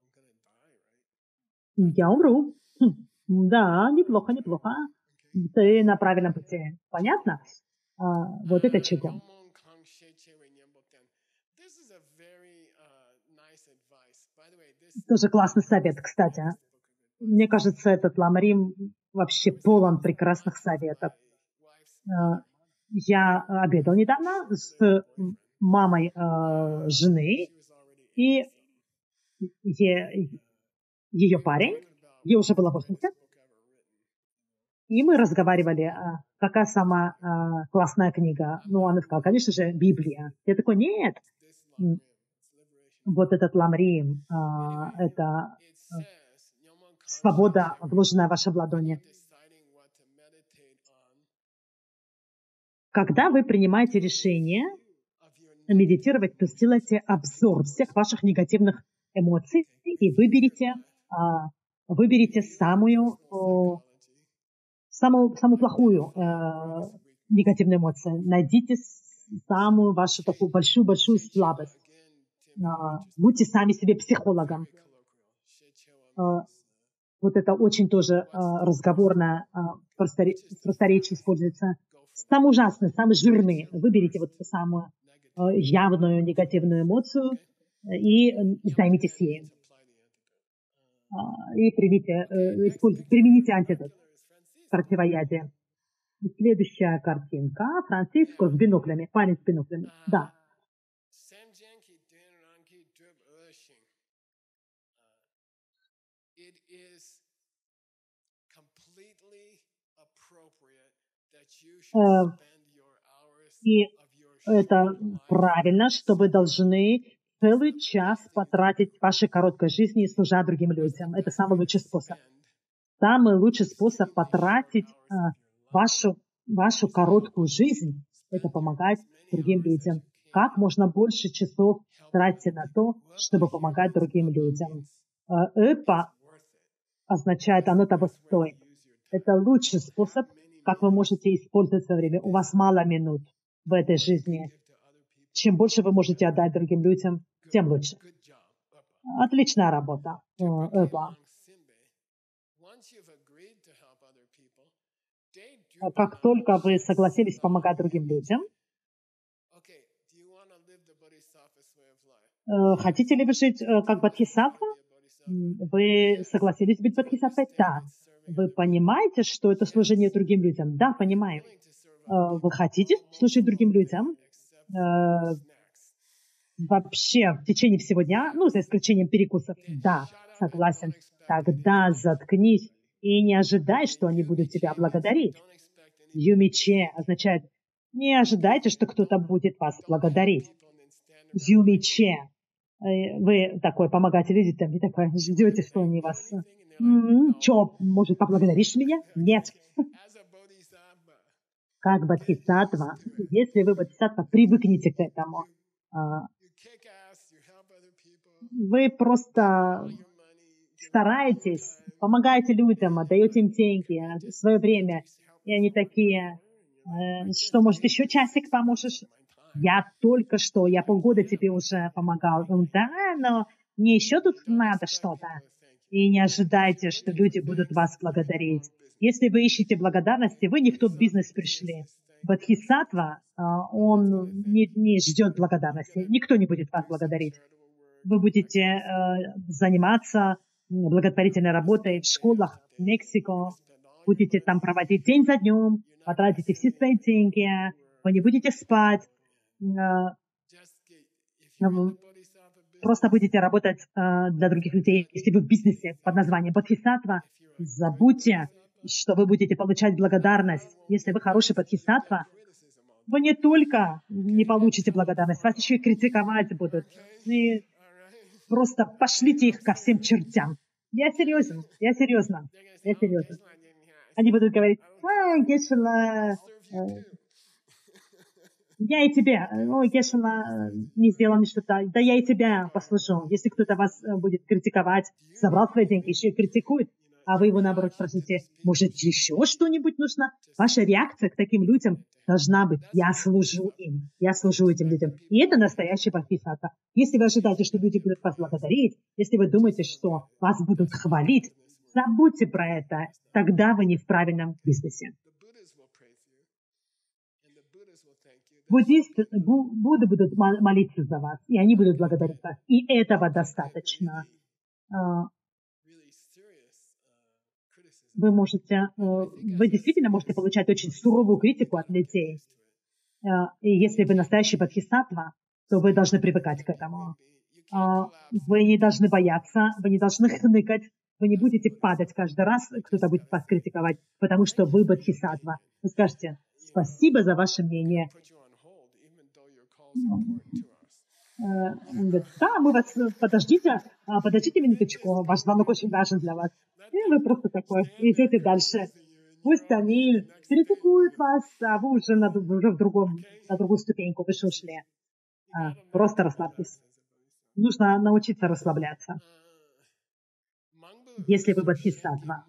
Я умру. Да, неплохо, неплохо. Ты на правильном пути. Понятно? Вот это чего. Тоже классный совет, кстати. Мне кажется, этот ламрим вообще полон прекрасных советов. Я обедал недавно с мамой жены и ее парень. Ей уже было 80. И мы разговаривали, какая самая классная книга. Ну, она сказала, конечно же, Библия. Я такой, нет. Вот этот ламрим, это свобода, вложенная в ваши ладони. Когда вы принимаете решение медитировать, то сделайте обзор всех ваших негативных эмоций и выберите самую плохую негативную эмоцию. Найдите самую вашу такую большую слабость. Будьте сами себе психологом. Вот это очень тоже разговорное просторечие используется. Самый ужасный, самый жирный. Выберите вот самую явную негативную эмоцию и займитесь ею. И примените антидот, противоядие. И следующая картинка. Франциско с биноклями. Парень с биноклями. Да. И это правильно, что вы должны целый час потратить в вашей короткой жизни, служа другим людям. Это самый лучший способ. Самый лучший способ потратить вашу короткую жизнь — это помогать другим людям. Как можно больше часов тратить на то, чтобы помогать другим людям. Это означает, оно того стоит. Это лучший способ, как вы можете использовать свое время. У вас мало минут в этой жизни. Чем больше вы можете отдать другим людям, тем лучше. Отличная работа. Как только вы согласились помогать другим людям, хотите ли вы жить как бодхисаттва? Вы согласились быть бодхисаттвой? Да. Вы понимаете, что это служение другим людям? Да, понимаю. Вы хотите служить другим людям? Вообще, в течение всего дня, за исключением перекусов? Да, согласен. Тогда заткнись и не ожидай, что они будут тебя благодарить. Юмиче означает, не ожидайте, что кто-то будет вас благодарить. Юмиче. Вы такой помогаете людям, и такой ждете, что они вас... Что, может, поблагодаришь меня? Нет. Как бодхисаттва, если вы бодхисаттва, привыкните к этому. Вы просто стараетесь, помогаете людям, отдаете им деньги, свое время, и они такие, что, может, еще часик поможешь? Я полгода тебе уже помогал. Да, но мне еще тут надо что-то. И не ожидайте, что люди будут вас благодарить. Если вы ищете благодарности, вы не в тот бизнес пришли. Бодхисаттва, он не ждет благодарности. Никто не будет вас благодарить. Вы будете заниматься благотворительной работой в школах в Мексике, будете там проводить день за днем, потратите все свои деньги, вы не будете спать, просто будете работать для других людей. Если вы в бизнесе под названием бодхисаттва, забудьте, что вы будете получать благодарность. Если вы хороший бодхисаттва, вы не только не получите благодарность, вас еще и критиковать будут. И просто пошлите их ко всем чертям. Я серьезно. Они будут говорить, Гешела, я и тебе, Гешела не сделал что-то, да я и тебя послужу. Если кто-то вас будет критиковать, собрал свои деньги, еще и критикует, а вы его, наоборот, спросите, может, еще что-нибудь нужно? Ваша реакция к таким людям должна быть, я служу этим людям. И это настоящий бодхисаттва. Если вы ожидаете, что люди будут вас благодарить, если вы думаете, что вас будут хвалить, забудьте про это, тогда вы не в правильном бизнесе. Будды будут молиться за вас, и они будут благодарить вас. И этого достаточно. Вы действительно можете получать очень суровую критику от людей. И если вы настоящий бодхисаттва, то вы должны привыкать к этому. Вы не должны бояться, вы не должны хныкать, вы не будете падать каждый раз, кто-то будет вас критиковать, потому что вы бодхисаттва. Вы скажете, спасибо за ваше мнение. Он говорит, да, мы вас, подождите минуточку, ваш звонок очень важен для вас. И вы просто такой идете дальше. Пусть они критикуют вас, а вы уже на другую ступеньку выше ушли. Просто расслабьтесь. Нужно научиться расслабляться. Если вы бодхисаттва.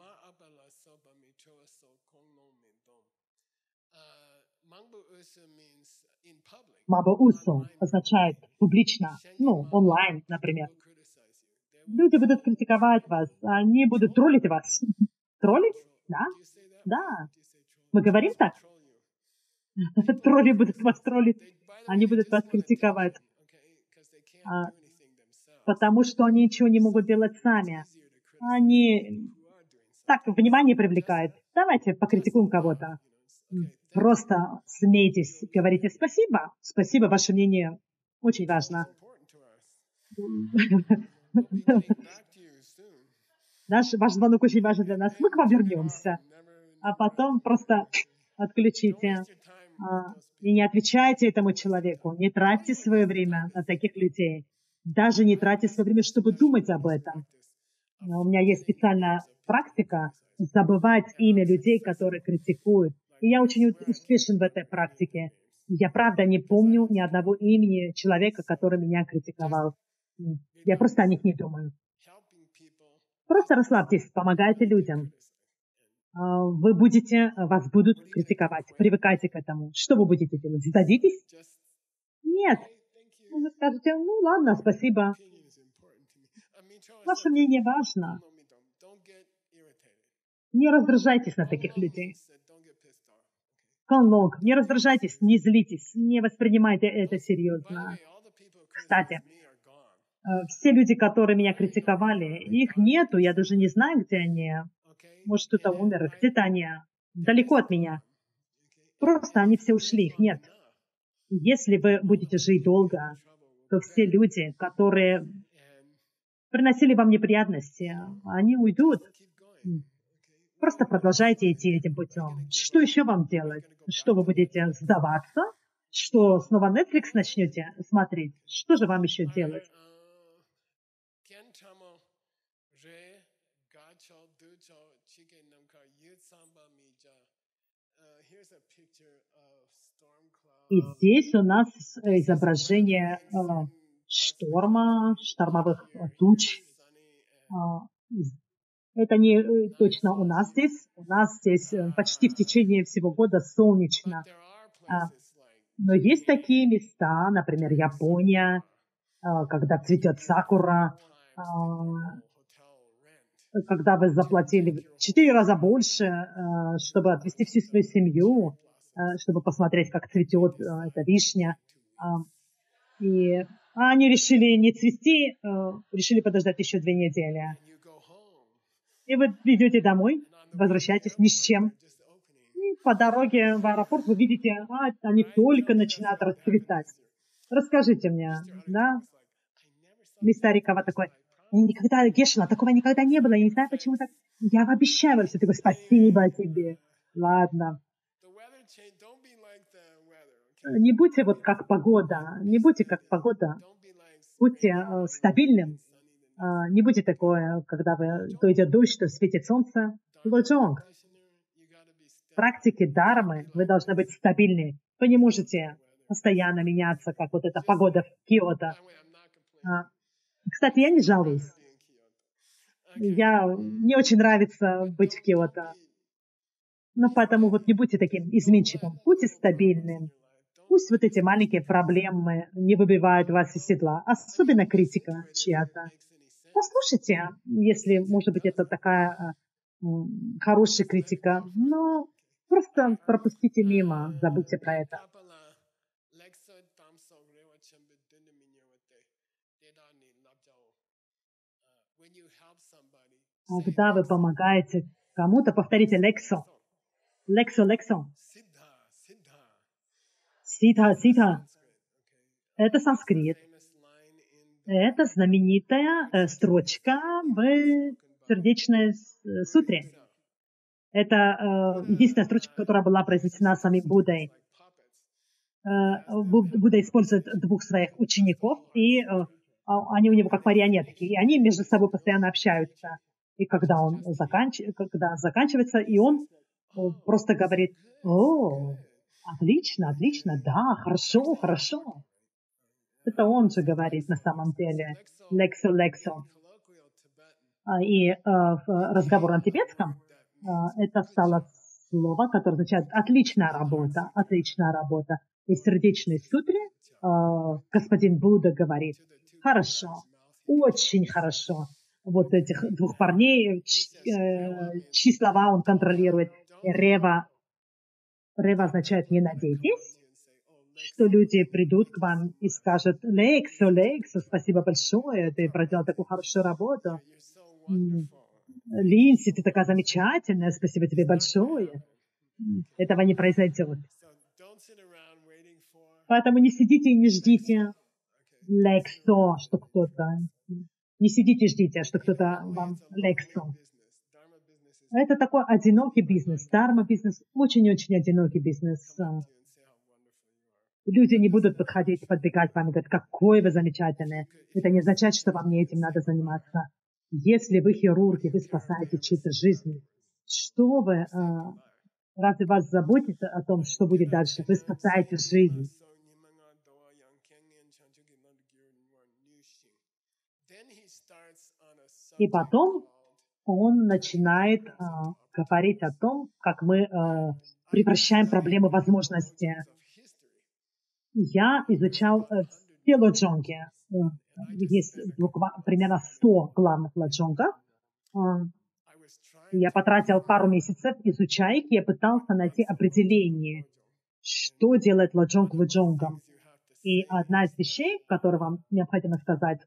Маба Усу означает публично, онлайн, например. Люди будут критиковать вас, они будут троллить вас. Троллить? Да? Да. Мы говорим так? Тролли будут вас троллить, они будут вас критиковать. Потому что они ничего не могут делать сами. Они так внимание привлекают. Давайте покритикуем кого-то. Просто смейтесь, говорите спасибо. Спасибо, ваше мнение очень важно. Ваш звонок очень важен для нас. Мы к вам вернемся. А потом просто отключите. И не отвечайте этому человеку. Не тратьте свое время на таких людей. Даже не тратьте свое время, чтобы думать об этом. У меня есть специальная практика забывать имя людей, которые критикуют. И я очень успешен в этой практике. Я, правда, не помню ни одного имени человека, который меня критиковал. Я просто о них не думаю. Просто расслабьтесь, помогайте людям. Вас будут критиковать. Привыкайте к этому. Что вы будете делать? Сдадитесь? Нет. Вы скажете, ладно, спасибо. Ваше мнение важно. Не раздражайтесь на таких людей. Конлог, не раздражайтесь, не злитесь, не воспринимайте это серьезно. Кстати, все люди, которые меня критиковали, их нету, я даже не знаю, где они. Может, кто-то умер, где-то они далеко от меня. Просто они все ушли, их нет. Если вы будете жить долго, то все люди, которые приносили вам неприятности, они уйдут. Просто продолжайте идти этим путем. Что еще вам делать? Что вы будете сдаваться? Что снова Netflix начнете смотреть? Что же вам еще делать? И здесь у нас изображение шторма, штормовых туч. Это не точно у нас здесь. У нас здесь почти в течение всего года солнечно. Но есть такие места, например, Япония, когда цветет сакура, когда вы заплатили в 4 раза больше, чтобы отвезти всю свою семью, чтобы посмотреть, как цветет эта вишня. И они решили не цвести, решили подождать еще 2 недели. И вы идете домой, возвращаетесь ни с чем. И по дороге в аэропорт вы видите, они только начинают расцветать. Расскажите мне, да? Мистер Рикова такой, Гешина, такого никогда не было, я не знаю, почему так. Я вам обещаю, все такое, спасибо тебе. Ладно. Не будьте вот как погода, не будьте как погода. Будьте стабильным. Не будьте такое, когда то идет дождь, то светит солнце. Лоджонг. В практике дармы вы должны быть стабильны. Вы не можете постоянно меняться, как вот эта погода в Киото. Кстати, я не жалуюсь. Мне очень нравится быть в Киото. Но поэтому вот не будьте таким изменчивым. Будьте стабильным. Пусть вот эти маленькие проблемы не выбивают вас из седла. Особенно критика чья-то. Послушайте, если, может быть, это такая хорошая критика, но просто пропустите мимо, забудьте про это. Когда вы помогаете кому-то, повторите лексо. Лексо, лексо. Ситха, ситха. Это санскрит. Это знаменитая строчка в сердечной сутре. Это единственная строчка, которая была произнесена самим Буддой. Будда использует 2 своих учеников, и они у него как марионетки, и они между собой постоянно общаются. И когда заканчивается, и он просто говорит, отлично, отлично, да, хорошо, хорошо. Это он же говорит на самом деле. Лексо, лексо. И в разговоре на тибетском это стало слово, которое означает «отличная работа», «отличная работа». И в сердечной сутре господин Будда говорит «хорошо, очень хорошо». Вот этих двух парней, чьи слова он контролирует. Рева означает «не надейтесь», что люди придут к вам и скажут «Лексо, лексо, спасибо большое, ты проделал такую хорошую работу». Линси, ты такая замечательная, спасибо тебе большое. Этого не произойдет. Поэтому не сидите и не ждите лексо, что кто-то... Не сидите и ждите, что кто-то вам лексо. Это такой одинокий бизнес. Дарма-бизнес очень-очень одинокий бизнес. Люди не будут подбегать к вам и говорить, какой вы замечательный. Это не означает, что вам не этим надо заниматься. Если вы хирург, и вы спасаете чьи-то жизни, что вы... Разве вас заботится о том, что будет дальше? Вы спасаете жизнь. И потом он начинает говорить о том, как мы превращаем проблемы в возможности. Я изучал все ладжонги. Есть примерно 100 главных ладжонгов. Я потратил пару месяцев, изучая их, и я пытался найти определение, что делает ладжонг ладжонгом. И одна из вещей, которую вам необходимо сказать,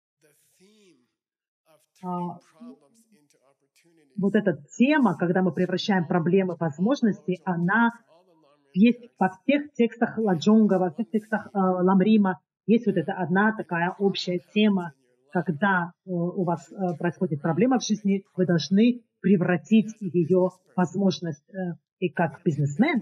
вот эта тема, когда мы превращаем проблемы в возможности, она есть во всех текстах ладжонга, во всех текстах ламрима. Есть вот эта одна такая общая тема, когда у вас происходит проблема в жизни, вы должны превратить ее в возможность. И как бизнесмен,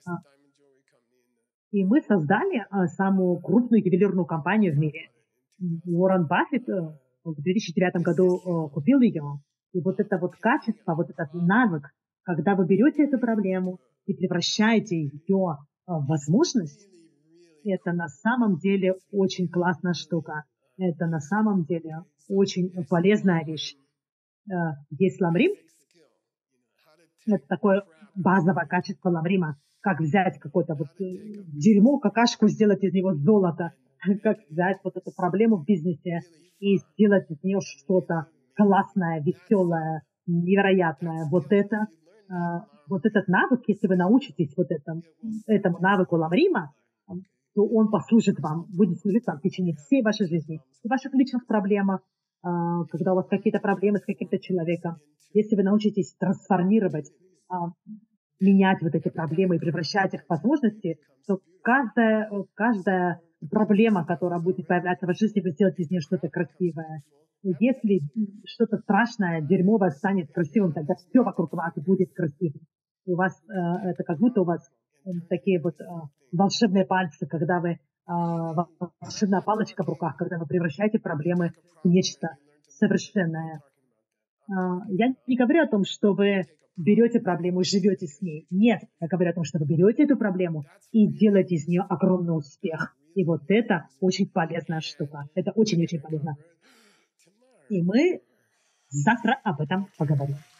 и мы создали самую крупную ювелирную компанию в мире. Уоррен Баффет в 2009 году купил ее. И вот это вот качество, вот этот навык, когда вы берете эту проблему и превращаете ее в возможность, это на самом деле очень классная штука. Это на самом деле очень полезная вещь. Есть ламрим. Это такое базовое качество ламрима. Как взять какое-то вот дерьмо, какашку, сделать из него золото. Как взять вот эту проблему в бизнесе и сделать из нее что-то классное, веселое, невероятное. Вот этот навык, если вы научитесь этому навыку ламрима, то он послужит вам, будет служить вам в течение всей вашей жизни. В ваших личных проблемах, когда у вас какие-то проблемы с каким-то человеком, если вы научитесь трансформировать, менять вот эти проблемы и превращать их в возможности, то каждая проблема, которая будет появляться в вашей жизни, вы сделаете из нее что-то красивое. И если что-то страшное, дерьмовое станет красивым, тогда все вокруг вас будет красивым. У вас это как будто у вас такие вот волшебные пальцы, когда вы волшебная палочка в руках, когда вы превращаете проблемы в нечто совершенное. Я не говорю о том, что вы берете проблему и живете с ней. Нет, я говорю о том, что вы берете эту проблему и делаете из нее огромный успех. И вот это очень полезная штука. Это очень-очень полезно. И мы завтра об этом поговорим.